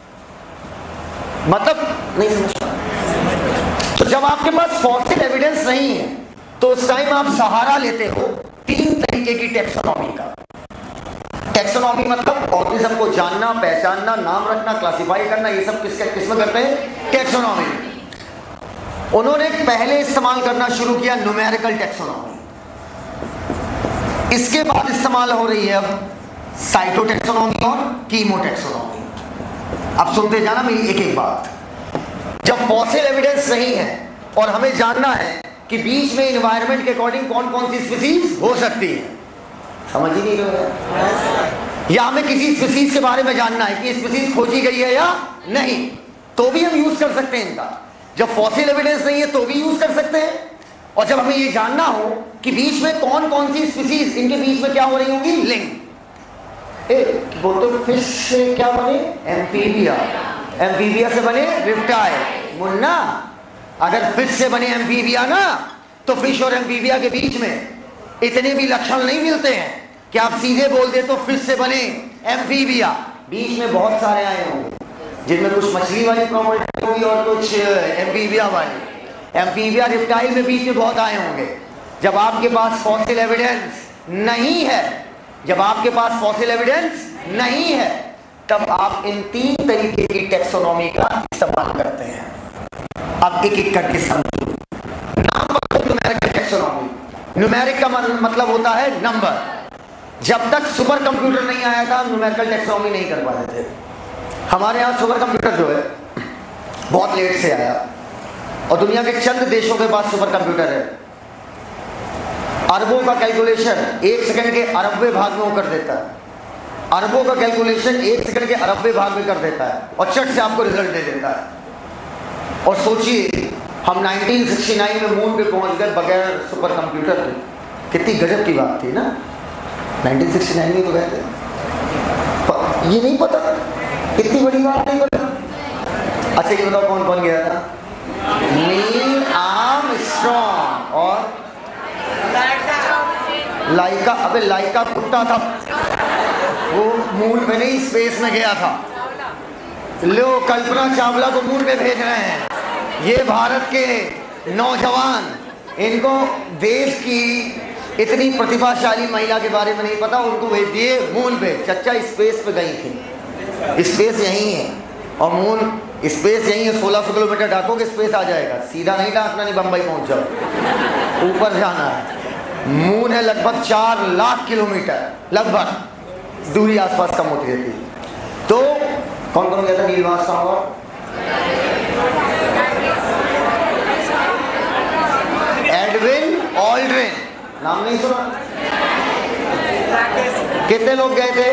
मतलब नहीं समझ पा। तो जब आपके पास फॉसिल एविडेंस नहीं है तो उस टाइम आप सहारा लेते हो 3 तरीके की टेक्सोनॉमी का। टेक्सोनॉमी मतलब ऑर्गेनिज्म को जानना, पहचानना, नाम रखना, क्लासिफाई करना, ये सब किसमें करते हैं? टेक्सोनॉमी। उन्होंने पहले इस्तेमाल करना शुरू किया न्यूमेरिकल टेक्सोनॉमी, इसके बाद इस्तेमाल हो रही है अब साइटोटेक्सोनॉमी और कीमोटेक्सोनॉमी। अब सुनते जाना मेरी एक एक बात। जब फॉसिल एविडेंस नहीं है और हमें जानना है कि बीच में एनवायरनमेंट के अकॉर्डिंग कौन कौन सी स्पीसीज हो सकती है, समझ ही नहीं रहा, या हमें किसी स्पीसीज के बारे में जानना है कि स्पीसीज खोजी गई है या नहीं, तो भी हम यूज कर सकते हैं इनका। जब फॉसिल एविडेंस नहीं है तो भी यूज कर सकते हैं। और जब हमें ये जानना हो कि बीच में कौन कौन सी स्पीसीज, इनके बीच में क्या हो रही होगी, लिंक। वो तो फिश से क्या बने? एम्फीबिया, एम्फीबिया से बने रिप्टाइल। मुन्ना, अगर फिश से बने एम्फीबिया ना, तो फिश और एम्फीबिया के बीच में इतने भी लक्षण नहीं मिलते हैं कि आप सीधे बोल दे तो फिश से बने एम्फीबिया। बीच में बहुत सारे आए होंगे जिनमें कुछ मछली वाली प्रॉपर्टी होगी और कुछ एम्फीबिया वाली। एम्फीबिया रिप्टाइल में बीच में बहुत आए होंगे। जब आपके पास फॉसिल एविडेंस नहीं है, जब आपके पास फॉसिल एविडेंस नहीं है, तब आप इन 3 तरीके की टेक्सोनॉमी का इस्तेमाल करते हैं। अब एक एक करके समझो। Number numerical taxonomy. न्यूमेरिक का मतलब होता है नंबर। जब तक सुपर कंप्यूटर नहीं आया था न्यूमेरिकल टेक्सोनॉमी नहीं कर पाते थे। हमारे यहाँ सुपर कंप्यूटर जो है बहुत लेट से आया और दुनिया के चंद देशों के पास सुपर कंप्यूटर है। अरबों का कैलकुलेशन 1 सेकंड के अरबवें भाग में वो कर देता है। अरबों का कैलकुलेशन 1 सेकंड के अरबवें भाग में कर देता है और चट से आपको रिजल्ट दे देता है। और सोचिए हम 1969 में मून पे पहुंच गए बगैर सुपर कंप्यूटर के। कितनी गजब की बात थी ना। 1969 में तो गए थे। ये नहीं पता, कितनी बड़ी बात नहीं पता। अच्छा ये बताओ कौन कौन गया था? नील आर्मस्ट्रॉन्ग और लाइका। अबे लाइका कुत्ता था, वो मून पे नहीं स्पेस में गया था। लो कल्पना चावला को मून पे भेज रहे हैं। ये भारत के नौजवान, इनको देश की इतनी प्रतिभाशाली महिला के बारे में नहीं पता, उनको भेज दिए मून पे। चच्चा स्पेस पे गई थी, स्पेस यहीं है और मून स्पेस यही है, 1600 किलोमीटर डाकोगे स्पेस आ जाएगा, सीधा नहीं डाकना, नहीं बम्बई पहुंच जाओ, ऊपर जाना है। मून है लगभग 4 लाख किलोमीटर, लगभग दूरी आसपास कम होती रहती है। तो कौन कौन गया था नील आर्मस्ट्रांग और एडविन ऑल्ड्रिन, नाम नहीं सुना? कितने लोग गए थे?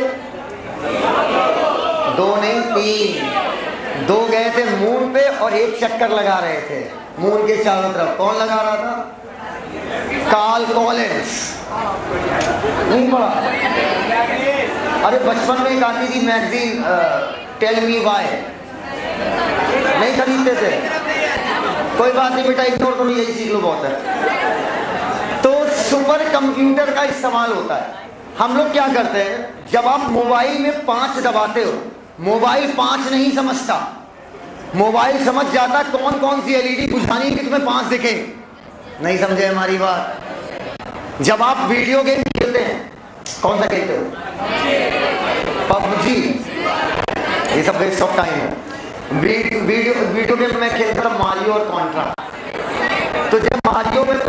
2 नहीं 3। 2 गए थे मून पे और 1 चक्कर लगा रहे थे मून के चारों तरफ। कौन लगा रहा था? Carl Collins. नहीं पढ़ा? अरे बचपन में एक आती थी मैगजीन टेल मी व्हाई, नहीं खरीदते थे? कोई बात नहीं बेटा, इग्नोर करो, यही सीख लो, बहुत है। तो सुपर कंप्यूटर का इस्तेमाल होता है। हम लोग क्या करते हैं, जब आप मोबाइल में 5 दबाते हो, मोबाइल 5 नहीं समझता, मोबाइल समझ जाता कौन कौन सी एलईडी बुझानी है कि तुम्हें 5 दिखे। नहीं समझे हमारी बात? जब आप वीडियो गेम खेलते हैं, कौन सा खेलते हो? पबजी, ये सब वेस्ट ऑफ टाइम है। वीडियो गेम में खेलता था मारियो और कॉन्ट्रा। तो जब मारियो में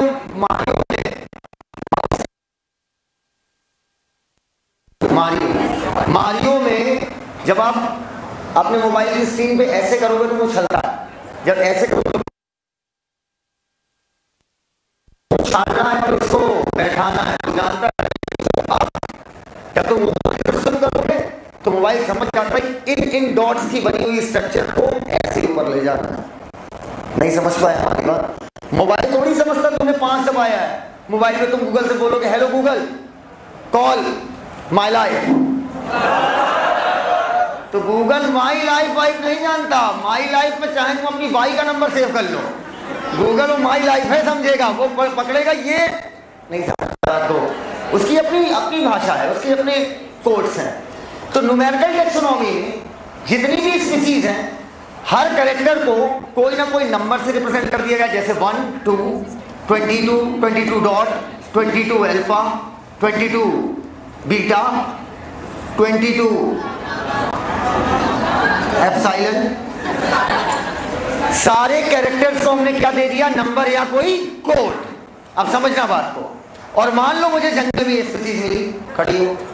मारियो में जब आप अपने मोबाइल की स्क्रीन पे ऐसे करोगे तो वो चलता है, जब ऐसे करोगे तो छाड़ना है और उसको बैठाना है, जानता है। जब तुम मोबाइल करोगे तो मोबाइल समझ जाता है कि इन डॉट्स की बनी हुई स्ट्रक्चर को ऐसे ऊपर ले जाना है। नहीं समझ पाया हमारी बात? मोबाइल थोड़ी समझता तुमने 5 दबाया है। मोबाइल में तुम गूगल से बोलोगे hello Google call my life, तो गूगल माई लाइफ वाइफ नहीं जानता। माई लाइफ में चाहे तुम अपनी बाई का नंबर सेव कर लो, गूगल वो माई लाइफ है समझेगा, वो पकड़ेगा, ये नहीं समझता। तो उसकी अपनी भाषा है, उसके अपने कोड्स हैं। तो न्यूमेरिकल टैक्सोनॉमी में जितनी भी स्पीसीज हैं, हर कैरेक्टर को कोई ना कोई नंबर से रिप्रेजेंट कर दिया गया, जैसे 1 2 22 22 डॉट 22 अल्फा 22 बीटा 22 एप्सिलॉन। सारे कैरेक्टर्स को हमने क्या दे दिया? नंबर या कोई कोड। अब समझना बात को। और मान लो मुझे जंगल में स्पीसीज मिली, खड़ी हो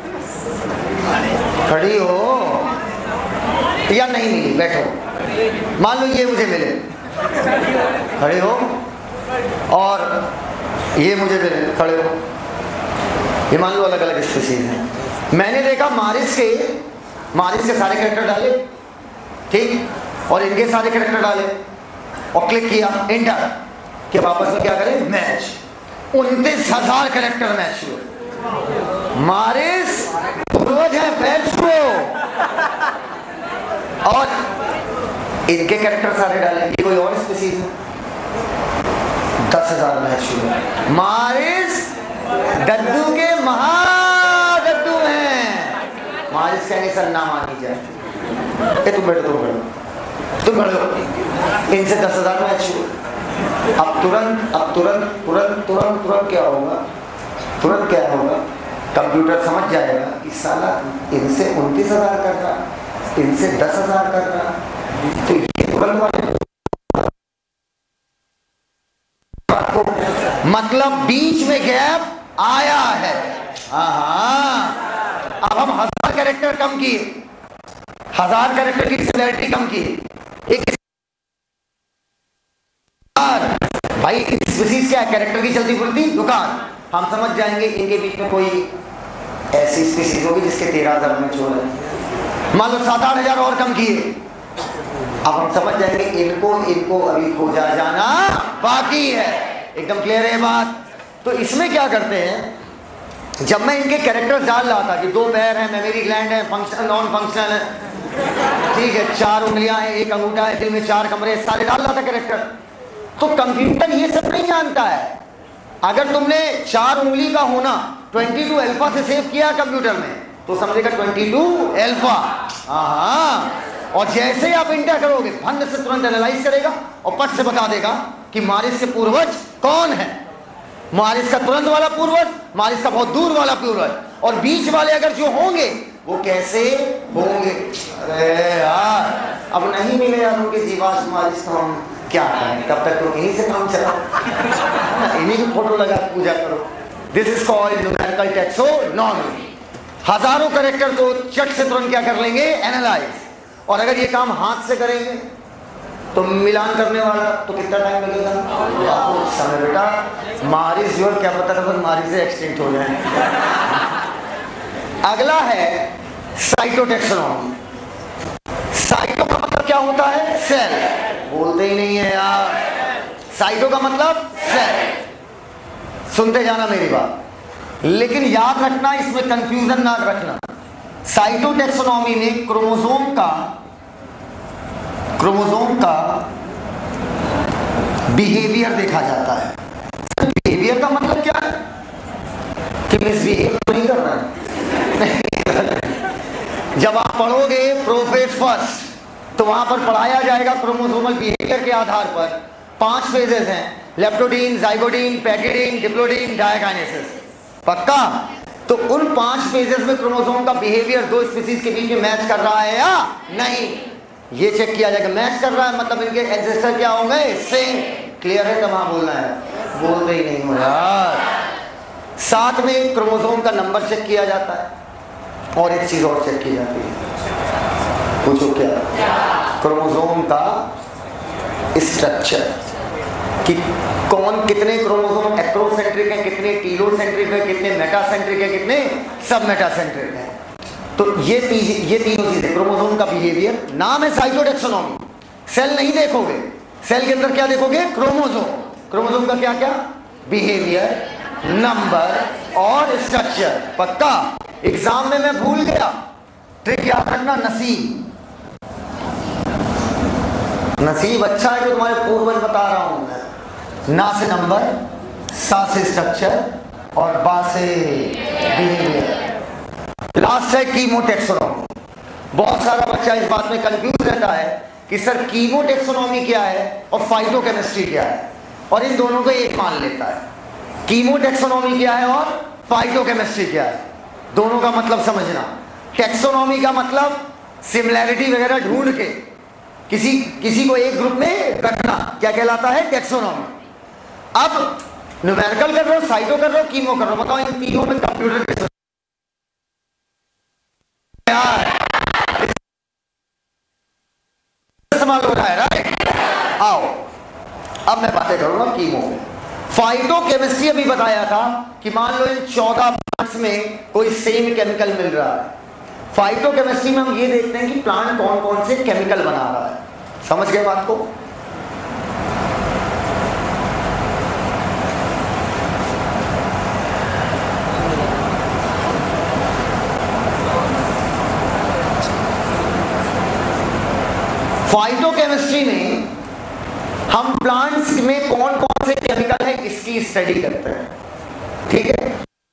या नहीं मिली, बैठो। मान लो ये मुझे मिले, खड़े हो, और ये मुझे मिले, खड़े हो। ये मान लो अलग अलग स्पीसीज हैं। मैंने देखा मारिस के सारे कैरेक्टर डाले, ठीक, और इनके सारे कैरेक्टर डाले और क्लिक किया एंटर कि वापस में क्या करें? मैच। 29,000 कैरेक्टर मैच हुए। मारिस पूर्वज है मैच को, और इनके कैरेक्टर सारे डाले। ये कोई और स्पीसीज है, 10,000 मैच हुए। मारिस गद्दू के महागद्दू हैं। मारिस कहने सर ना मानी जाए, तुम बैठो तुम बैठो, इनसे 10,000 मैच हुए। अब तुरंत क्या होगा? तुरंत क्या होगा? कंप्यूटर समझ जाएगा कि साला इनसे 29,000 कर रहा, इनसे 10,000 कर रहा, तो ये तुरंत वाले मतलब बीच में गैप आया है। अब हम 1000 कैरेक्टर कम किए, 1000 कैरेक्टर की सिमिलैरिटी कम किए। एक भाई स्पीसीज क्या है? कैरेक्टर की चलती बुलती दुकान। हम समझ जाएंगे इनके बीच में कोई ऐसी स्पीसीज होगी जिसके 13,000 में छोड़ है। मान लो 7-8 हजार और कम किए, अब हम समझ जाएंगे इनको अभी खोजा जाना बाकी है। एकदम क्लियर है बात? तो इसमें क्या करते हैं, जब मैं इनके कैरेक्टर्स डाल रहा था कि 2 पैर हैं, मेमोरी ग्लैंड है, फंक्शनल नॉन फंक्शनल है, ठीक है, 4 उंगलियां हैं, 1 अंगूठा है, दिल में 4 कमरे, सारे डाल रहा था कैरेक्टर। तो कंप्यूटर ये सब नहीं जानता है। अगर तुमने 4 उंगली का होना 22 अल्फा से सेव किया कंप्यूटर में, तो समझेगा 22 अल्फा। और जैसे आप इंटर करोगे फंड से तुरंत एनालाइज करेगा और पट से बता देगा कि मारिस के पूर्वज कौन है। मारिस का तुरंत वाला पूर्वज, मारिस का बहुत दूर वाला पूर्वज, और बीच वाले अगर जो होंगे वो कैसे होंगे। अरे यार अब नहीं मिले यार उनके जीवाश्म वारिस तो हम क्या करें, तब तक तो यहीं से काम चला, इन्हीं की फोटो लगा पूजा करो। This is called numerical taxonomy. हजारों कैरेक्टर को चट से तुरंत क्या कर लेंगे, एनालाइज। और अगर ये काम हाथ से करेंगे तो मिलान करने वाला तो कितना टाइम लगेगा, समय बेटा। मारिस जो क्या पता था मारिस से एक्सटिंक्ट हो जाए। अगला है साइटोटैक्सोनॉमी। साइटो का मतलब क्या होता है, सेल। बोलते ही नहीं है यार, साइटो का मतलब सेल। सुनते जाना मेरी बात, लेकिन याद रखना, इसमें कंफ्यूजन ना रखना। साइटोटैक्सोनॉमी में क्रोमोसोम का बिहेवियर देखा जाता है। बिहेवियर का मतलब क्या है कि मिसबिहेव नहीं करना है। जब आप पढ़ोगे प्रोफेज फर्स्ट तो वहां पर पढ़ाया जाएगा क्रोमोसोमल बिहेवियर के आधार पर 5 फेजेस हैं, लेप्टोडीन, जाइगोडीन, पैकिडीन, डिप्लोडीन, डायकाइनेसिस। पक्का? तो उन 5 फेजेस में क्रोमोसोम का बिहेवियर 2 स्पीसीज के बीच में मैच कर रहा है या नहीं, ये चेक किया जाएगा। मैच कर रहा है मतलब इनके एंसेस्टर क्या होंगे, सेम। क्लियर है? तब हाँ बोलना है, बोलते ही नहीं हो यार। साथ में क्रोमोसोम का नंबर चेक किया जाता है और एक चीज और चेक की जाती है, पूछो क्या? क्रोमोसोम का स्ट्रक्चर, कि कौन कितने क्रोमोसोम एक्रोसेंट्रिक है, कितने टीलोसेंट्रिक है, कितने मेटासेंट्रिक है, कितने सब मेटासेंट्रिक है। तो ये तीनों चीजें क्रोमोसोम का बिहेवियर। नाम है साइटोटैक्सोनॉमी। सेल नहीं देखोगे, सेल के अंदर क्या देखोगे, क्रोमोसोम। क्रोमोसोम का क्या क्या, बिहेवियर, नंबर और स्ट्रक्चर। पक्का? एग्जाम में मैं भूल गया, ट्रिक याद रखना। नसीब अच्छा है जो तुम्हारे पूर्वज बता रहा हूं मैं। ना से नंबर, सा से स्ट्रक्चर और बा से बिहेवियर। लास्ट है कीमोटैक्सोनॉमी। बहुत सारा बच्चा इस बात में कंफ्यूज रहता है कि सर कीमोटैक्सोनॉमी क्या है और फाइटोकेमिस्ट्री क्या है, और इन दोनों को एक मान लेता है। कीमोटैक्सोनॉमी क्या है और फाइटोकेमिस्ट्री क्या है, दोनों का मतलब समझना। टैक्सोनॉमी का मतलब सिमिलैरिटी वगैरह ढूंढ के किसी को एक ग्रुप में रखना, क्या कहलाता है, टैक्सोनॉमी। अब न्यूमेरिकल कर रहे हो, साइटो कर रहे हो, कीमो कर रहे हो, बताओ इन तीनों में कंप्यूटर इस्तेमाल हो रहा है, राइट? आओ अब मैं बातें करूंगा कीमो। फाइटोकेमिस्ट्री अभी बताया था कि मान लो इन 14 प्लांट्स में कोई सेम केमिकल मिल रहा है। फाइटोकेमिस्ट्री में हम ये देखते हैं कि प्लांट कौन कौन से केमिकल बना रहा है। समझ गए बात को? फाइटोकेमिस्ट्री में हम प्लांट्स में कौन कौन से केमिकल है इसकी स्टडी करते हैं, ठीक है?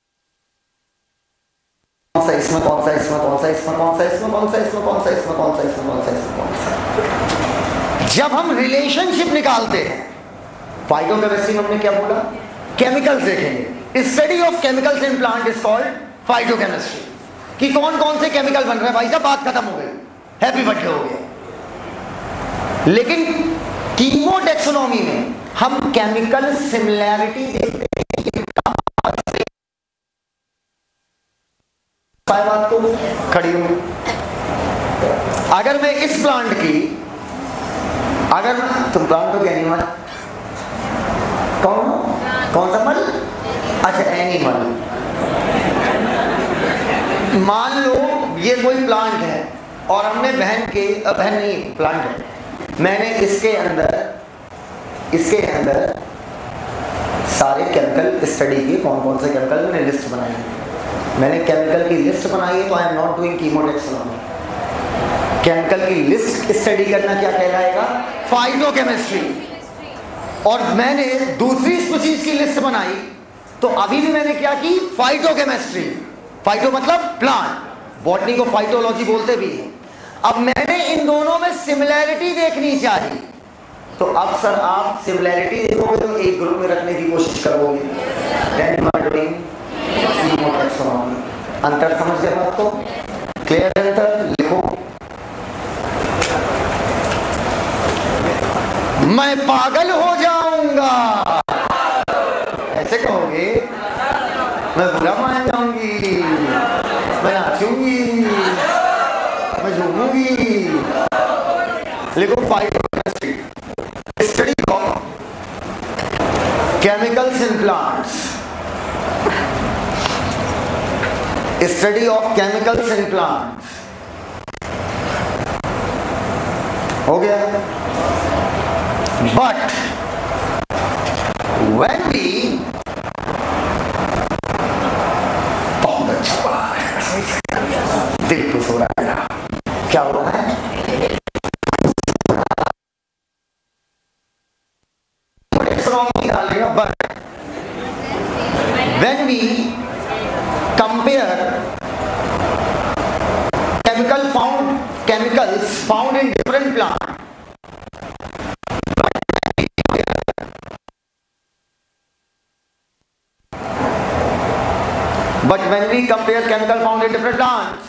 कौन सा इसमें, कौन सा इसमें, कौन सा इसमें, कौन सा इसमें, कौन सा इसमें, कौन सा इसमें, कौन सा इसमें, कौन सा इसमें, कौन सा। जब हम रिलेशनशिप निकालते हैं, फाइटोकेमिस्ट्री में हमने क्या बोला, केमिकल्स देखेंगे। Study of chemicals in plant is called phytochemistry. कि कौन कौन से केमिकल बन रहे हैं। भाई साहब बात खत्म हो गई, हैप्पी बर्थडे हो गया। लेकिन कीमोटैक्सोनॉमी में हम केमिकल सिमिलैरिटी देखते हैं। बात को खड़ी हूं, अगर मैं इस प्लांट की, अगर तुम प्लांट हो क्या एनिमल, कौन सा मल, अच्छा एनिमल। मान लो ये कोई प्लांट है और हमने बहन नहीं प्लांट है, मैंने इसके अंदर सारे केमिकल स्टडी किए, कौन कौन से केमिकल, मैंने लिस्ट बनाई है। मैंने केमिकल की लिस्ट बनाई है तो I am not doing chemotaxonomy. Chemical की लिस्ट स्टडी करना क्या कहलाएगा, फाइटोकेमिस्ट्री। और मैंने दूसरी स्पीशीज की लिस्ट बनाई तो अभी भी मैंने क्या की, फाइटोकेमिस्ट्री। फाइटो मतलब प्लांट, बॉटनी को फाइटोलॉजी बोलते भी हैं। अब मैंने इन दोनों में सिमिलैरिटी देखनी चाहिए, तो अब सर आप सिमिलैरिटी देखोगे तो एक ग्रुप में रखने की कोशिश करोगे। अंतर समझ गए बात को? क्लियर है? अंतर लिखो। कैसे कहोगे? मैं बुरा मान जाऊंगी, मैं नाचूंगी, मैं झूमूंगी। लिखो phytochemistry, study of chemicals in plants, study of chemicals in plants. हो गया। बट when we, बहुत अच्छा पढ़ा है, दिल खुश हो रहा है मेरा। क्या हो रहा है? डालेगा। But when we compare chemicals found in different plants, but when we compare chemical found in different plants,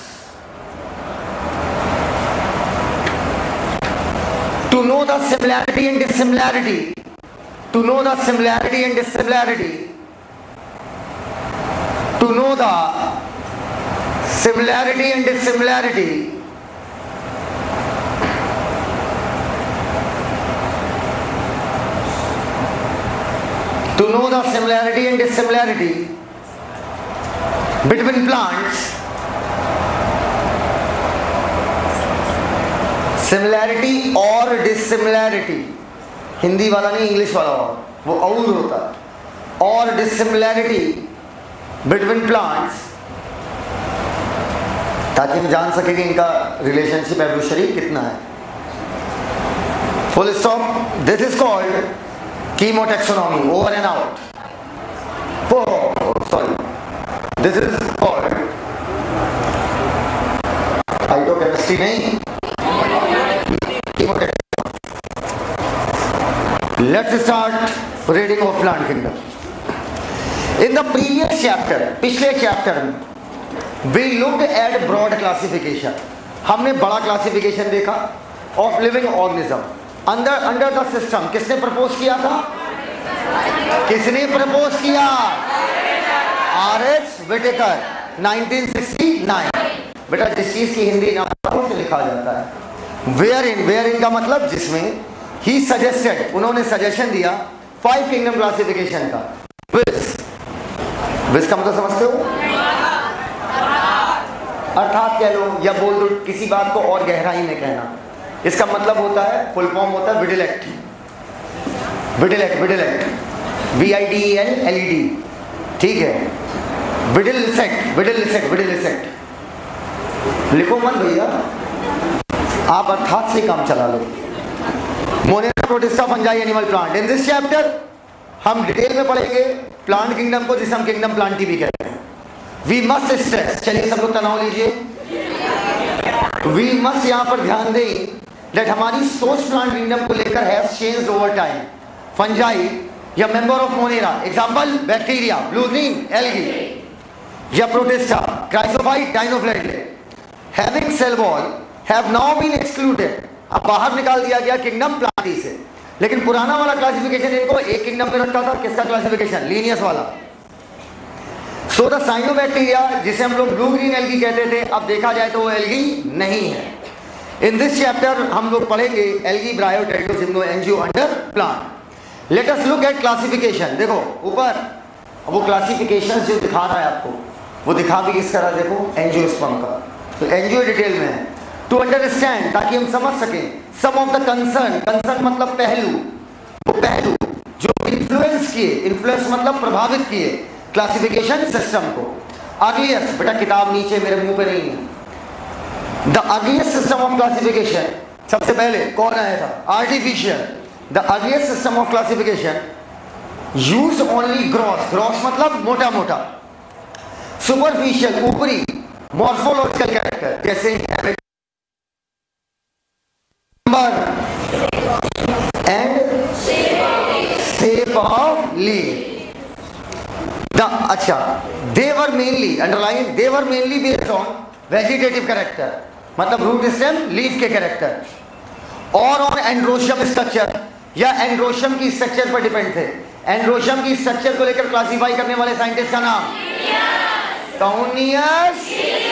to know the similarity and dissimilarity, to know the similarity and dissimilarity, to know the similarity and dissimilarity, to know the similarity and dissimilarity between plants, similarity और dissimilarity, Hindi वाला नहीं English वाला वो और होता है, और dissimilarity between plants, ताकि हम जान सके कि इनका रिलेशनशिप एवोल्यूशनरी कितना है। Full stop. This is called chemotaxonomy. Over and out. Sorry, this is called phytochemistry नहीं, let's start reading of plant kingdom. In the previous chapter, पिछले चैप्टर में we looked at broad classification, हमने बड़ा classification देखा of living organism under the system। किसने propose किया था? किसने प्रपोज किया? R.H. Whitaker 1969। बेटा जिस चीज की हिंदी नाम से लिखा जाता है वेयर इन का मतलब जिसमें, ही सजेस्टेड, उन्होंने सजेशन दिया 5 किंगडम क्लासिफिकेशन का। विस का मतलब समझते हो? अर्थात कह लो या बोल दो, किसी बात को और गहराई में कहना। इसका मतलब होता है, फुल फॉर्म होता है विडिलेक्ट, VIDELLED, ठीक है। विडिलिसेक्ट लिखो मत भैया, आप अर्थात से काम चला लो। Monera, Protista, Fungi, animal, plant. In this chapter हम डिटेल में पढ़ेंगे प्लांट किंगडम को, जिसे हम किंगडम प्लांटी भी कहते हैं। वी मस्ट स्ट्रेस, चलिए सब लोग तनाव लीजिए। वी मस्ट यहाँ पर ध्यान दें दैट हमारी सोच प्लांट किंगडम को लेकर has changed over time. Fungi या member of Monera, example bacteria, blue green algae, या Protista, chrysophyte, dinoflagellate, having cell wall have now been excluded. अब बाहर निकाल दिया गया किंगडम प्लांटी से, लेकिन पुराना वाला क्लासिफिकेशन इनको एक किंगडम में रखा था। किसका क्लासिफिकेशन? लीनियस वाला। सो द साइनोबैक्टीरिया, जिसे हम लोग ब्लू ग्रीन एल्गी कहते थे, अब देखा जाए तो वो एल्गी नहीं है। इन दिस चैप्टर हम लोग पढ़ेंगे algae, bryo, pterido, gymno, angio under plant. Let us look at classification. देखो ऊपर वो क्लासिफिकेशन जो दिखा रहा है आपको, वो दिखा भी किस तरह, देखो एंजियोस्पर्म का, तो एंजियो डिटेल में है। टू अंडरस्टैंड, ताकि हम समझ सकें सम ऑफ द कंसर्न मतलब पहलू, वो पहलू जो इन्फ्लुएंस किए, इन्फ्लुएंस मतलब प्रभावित किए क्लासिफिकेशन सिस्टम को। अर्लीस्ट, बेटा किताब नीचे मेरे मुंह पे नहीं है। The earliest system of classification, सबसे पहले कौन आया था? Artificial. The earliest system of classification use only gross मतलब मोटा मोटा, सुपरफिशियल ऊपरी, मॉर्फोलॉजिकल कैरेक्टर जैसे एंड शेप ऑफ लीफ। अच्छा, they were mainly underline, they were mainly based on vegetative character, मतलब रूट स्टेम लीफ के कैरेक्टर, और on androecium structure, या एंड्रोशियम की स्ट्रक्चर पर डिपेंड थे। एंड्रोशियम की स्ट्रक्चर को लेकर क्लासिफाई करने वाले साइंटिस्ट का नाम? काउनियस,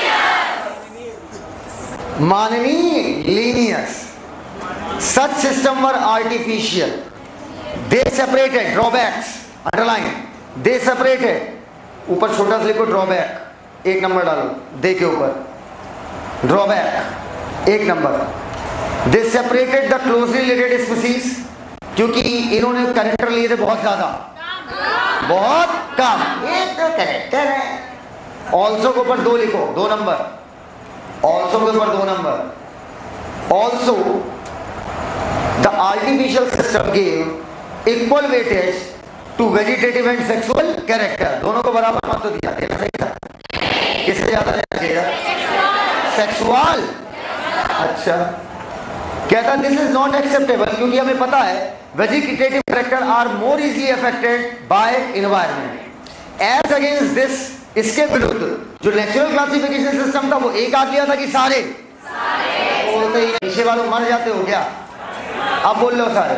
माननीय, Linnaeus. Such system were artificial. They separated drawbacks. Underline. They separated. ऊपर छोटा सा लिखो ड्रॉबैक, 1 नंबर डालो. दे के ऊपर ड्रॉबैक 1 नंबर. They separated the closely related species. क्योंकि इन्होंने कैरेक्टर लिए थे बहुत ज्यादा, बहुत कम. एक तो कैरेक्टर है. ऑल्सो के ऊपर 2 लिखो, 2 नंबर. ऑल्सो के ऊपर 2 नंबर. Also the artificial system gave equal weightage to vegetative and sexual character. दोनों को बराबर महत्व दिया. देना सही था. किससे ज्यादा देना चाहिए? सेक्सुअल. अच्छा, कहता दिस इज नॉट एक्सेप्टेबल, क्योंकि हमें पता है vegetative character are more easily affected by environment. As against this, इसके विरुद्ध जो नेचुरल क्लासिफिकेशन सिस्टम था वो एक आध लिया था कि सारे? बोलते ही पीछे वालों मर जाते हो क्या? अब बोल लो सारे.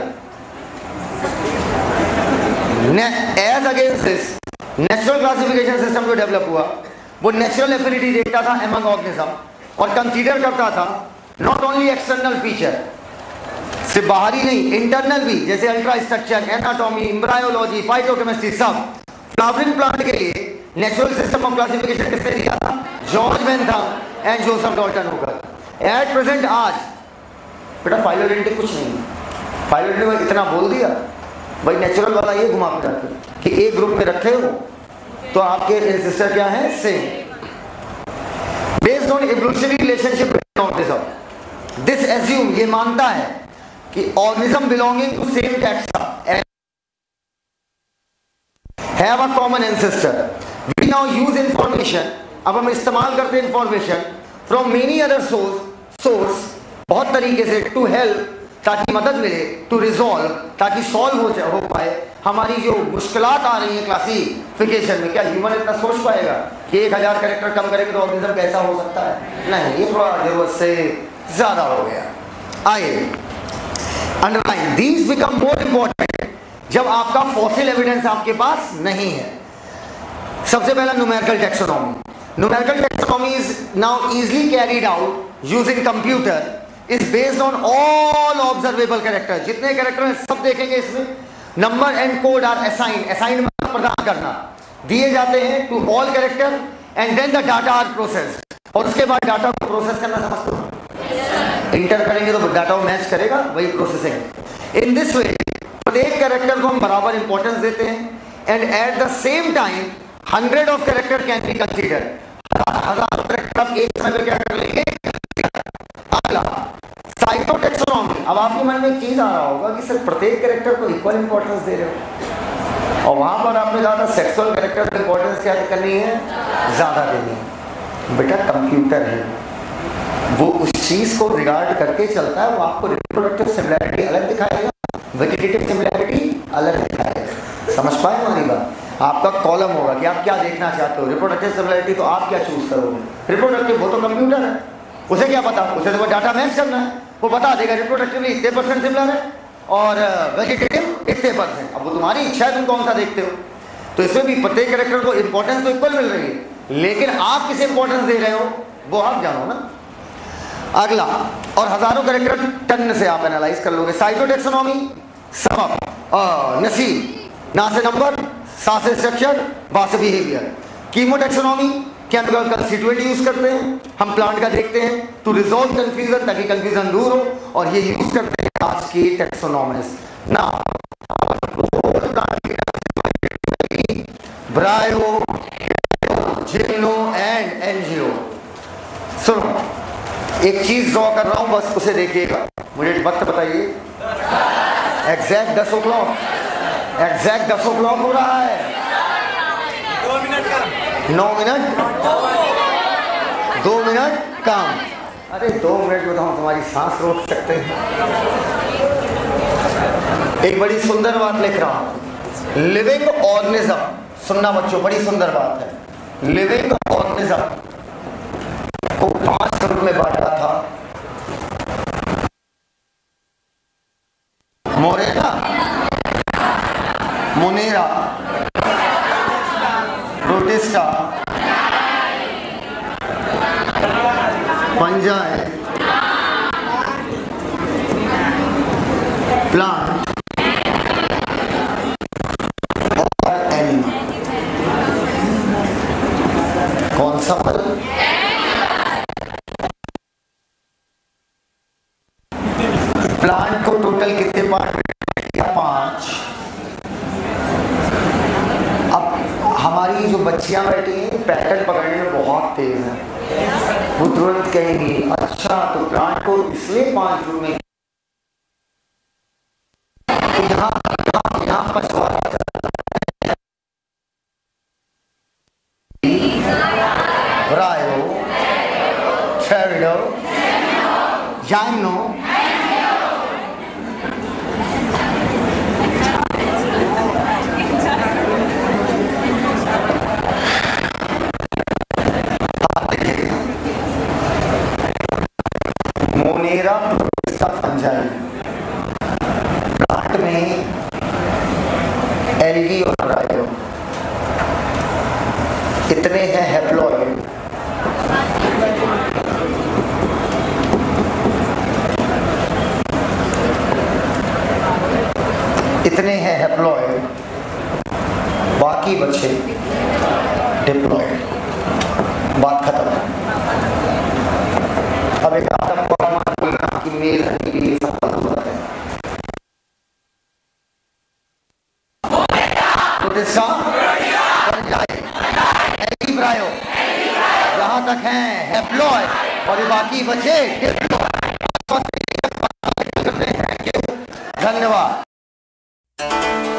As against this, natural classification system जो डेवलप हुआ वो नेचुरल एफिनिटी देखता था एमंग ऑर्गेनिज्म और कंसीडर करता था नॉट ओनली एक्सटर्नल फीचर, सिर्फ बाहरी नहीं, इंटरनल भी, जैसे ultra structure, anatomy, embryology, phytochemistry, सब. फ्लावरिंग प्लांट के लिए नेचुरल सिस्टम ऑफ क्लासिफिकेशन किसने दिया था? George Bentham and Joseph Dalton Hooker. At present आज बेटा फाइलोजेनेटिक कुछ नहीं. फाइलोजेनेटिक में इतना बोल दिया भाई, नेचुरल वाला ये घुमा फिरा के कि एक ग्रुप में रखे हो तो आपके एंसेस्टर क्या है? Same. Based on evolutionary relationship between organism, this assume, ये मानता है कि organism belonging to same taxa have a common ancestor. We now use information, अब हम इस्तेमाल करते हैं information from many other source, बहुत तरीके से, टू हेल्प, ताकि मदद मिले, टू रिजॉल्व, ताकि सॉल्व हो पाए हमारी जो मुश्किलात आ रही है क्लासिफिकेशन में. क्या ह्यूमन इतना सोच पाएगा कि 1000 कैरेक्टर कम करेंगे तो ऑर्गेनिज्म कैसा हो सकता है? नहीं, ये थोड़ा जरूरत से ज्यादा हो गया. आइए underline, these become more important जब आपका फॉसिल एविडेंस आपके पास नहीं है. सबसे पहला numerical taxonomy. Numerical taxonomy is now easily carried out using computer, is based on all observable characters. जितने कैरेक्टर हैं सब देखेंगे इसमें. Number and code are assigned, assigned मतलब प्रदान करना, दिए जाते हैं to all character and then the data are process. और उसके बाद डाटा को प्रोसेस करना समझते हो? इंटर करेंगे तो डाटा को मैच करेगा, वही प्रोसेसिंग. इन दिस वे प्रत्येक कैरेक्टर को हम बराबर इंपॉर्टेंस देते हैं and at the same time 100 of character can be consider. 1000 character एक समय पे क्या कर लेंगे? अगला साइटोटैक्सोनॉमी. अब आपके मन में एक चीज आ रहा होगा कि सर प्रत्येक कैरेक्टर को इक्वल इंपॉर्टेंस दे रहे हो, और वहां पर आपने कहा था सेक्सुअल कैरेक्टर को इंपॉर्टेंस क्या करनी है? ज्यादा देनी है. बेटा कंप्यूटर है, वो उस चीज को रिगार्ड करके चलता है. वो आपको रिप्रोडक्टिव सिमिलैरिटी अलग दिखाएगा, वेजिटेटिव सिमिलैरिटी अलग दिखाएगा. समझ पाए हमारी बात? आपका कॉलम होगा कि आप क्या देखना चाहते हो. रिप्रोडक्टिव सिमिलैरिटी तो आप क्या चूज करोगे? रिप्रोडक्टिव, वो तो कंप्यूटर है, उसे क्या पता? उसे तो वो डाटा मैच करना है, वो बता देगा रिप्रोडक्टिवली इतने % सिमिलर है और वेजिटेटिव इतने %. अब वो तुम्हारी इच्छा है, तुम कौन सा देखते हो. तो इसमें भी प्रत्येक कैरेक्टर को इंपॉर्टेंस तो इक्वल मिल रही है, लेकिन आप किसे इंपॉर्टेंस दे रहे हो वो आप जानो ना. अगला, और हजारों कैरेक्टर टन से आप एनालाइज कर लोगे. साइटोटैक्सोनॉमी, सबब, नसीब, ना से नंबर, सा से स्ट्रक्चर, बा से behaviour. Chemotaxonomy, chemical constituent use करते हैं, हम प्लांट का देखते हैं टू रिजॉल्व कंफ्यूजन, ताकि कंफ्यूजन दूर हो, और ये यूज करते हैं आज की टैक्सोनॉमिस्ट. ना ब्रायो, जिम्नो एंड एनजीओ. सुनो, एक चीज ड्रॉ कर रहा हूं, बस उसे देखिएगा, मुझे वक्त बताइए. एग्जैक्ट 10 o'clock, एग्जैक्ट 10 o'clock हो रहा है. 9 मिनट, 2 मिनट काम. अरे 2 मिनट में तो हम तुम्हारी सांस रोक सकते हैं. एक बड़ी सुंदर बात लिख रहा हूं, लिविंग ऑर्गेनिज्म. सुनना बच्चों, बड़ी सुंदर बात है. लिविंग ऑर्गेनिज्म को 5 ग्रुप में बांटा था. Monera, Monera, Protista, Fungi, plant और एनिमल। कौन सा फल? प्लांट को टोटल कितने पार्ट में किया? 5। अब हमारी जो बच्चियां बैठी हैं पैटर्न पकड़ने में बहुत तेज है, वो तुरंत कहेंगी अच्छा तो प्लांट को इसलिए 5 ग्रुप में, तो यहाँ पछुआ bryo, pterido, gymno, Monera Protista Fungi. Plant में एल्गी और ब्रायो, इतने हैं हैप्लॉइड। इतने हैं हैप्लॉइड, बाकी बचे डिप्लॉइड। बात खत्म। अब एक कि मेल हनी के लिए सफल हुआ है। प्रोटिस्टा, एल्गी, जहां तक हैं हैप्लॉइड और बाकी बचे डिप्लॉइड। धन्यवाद।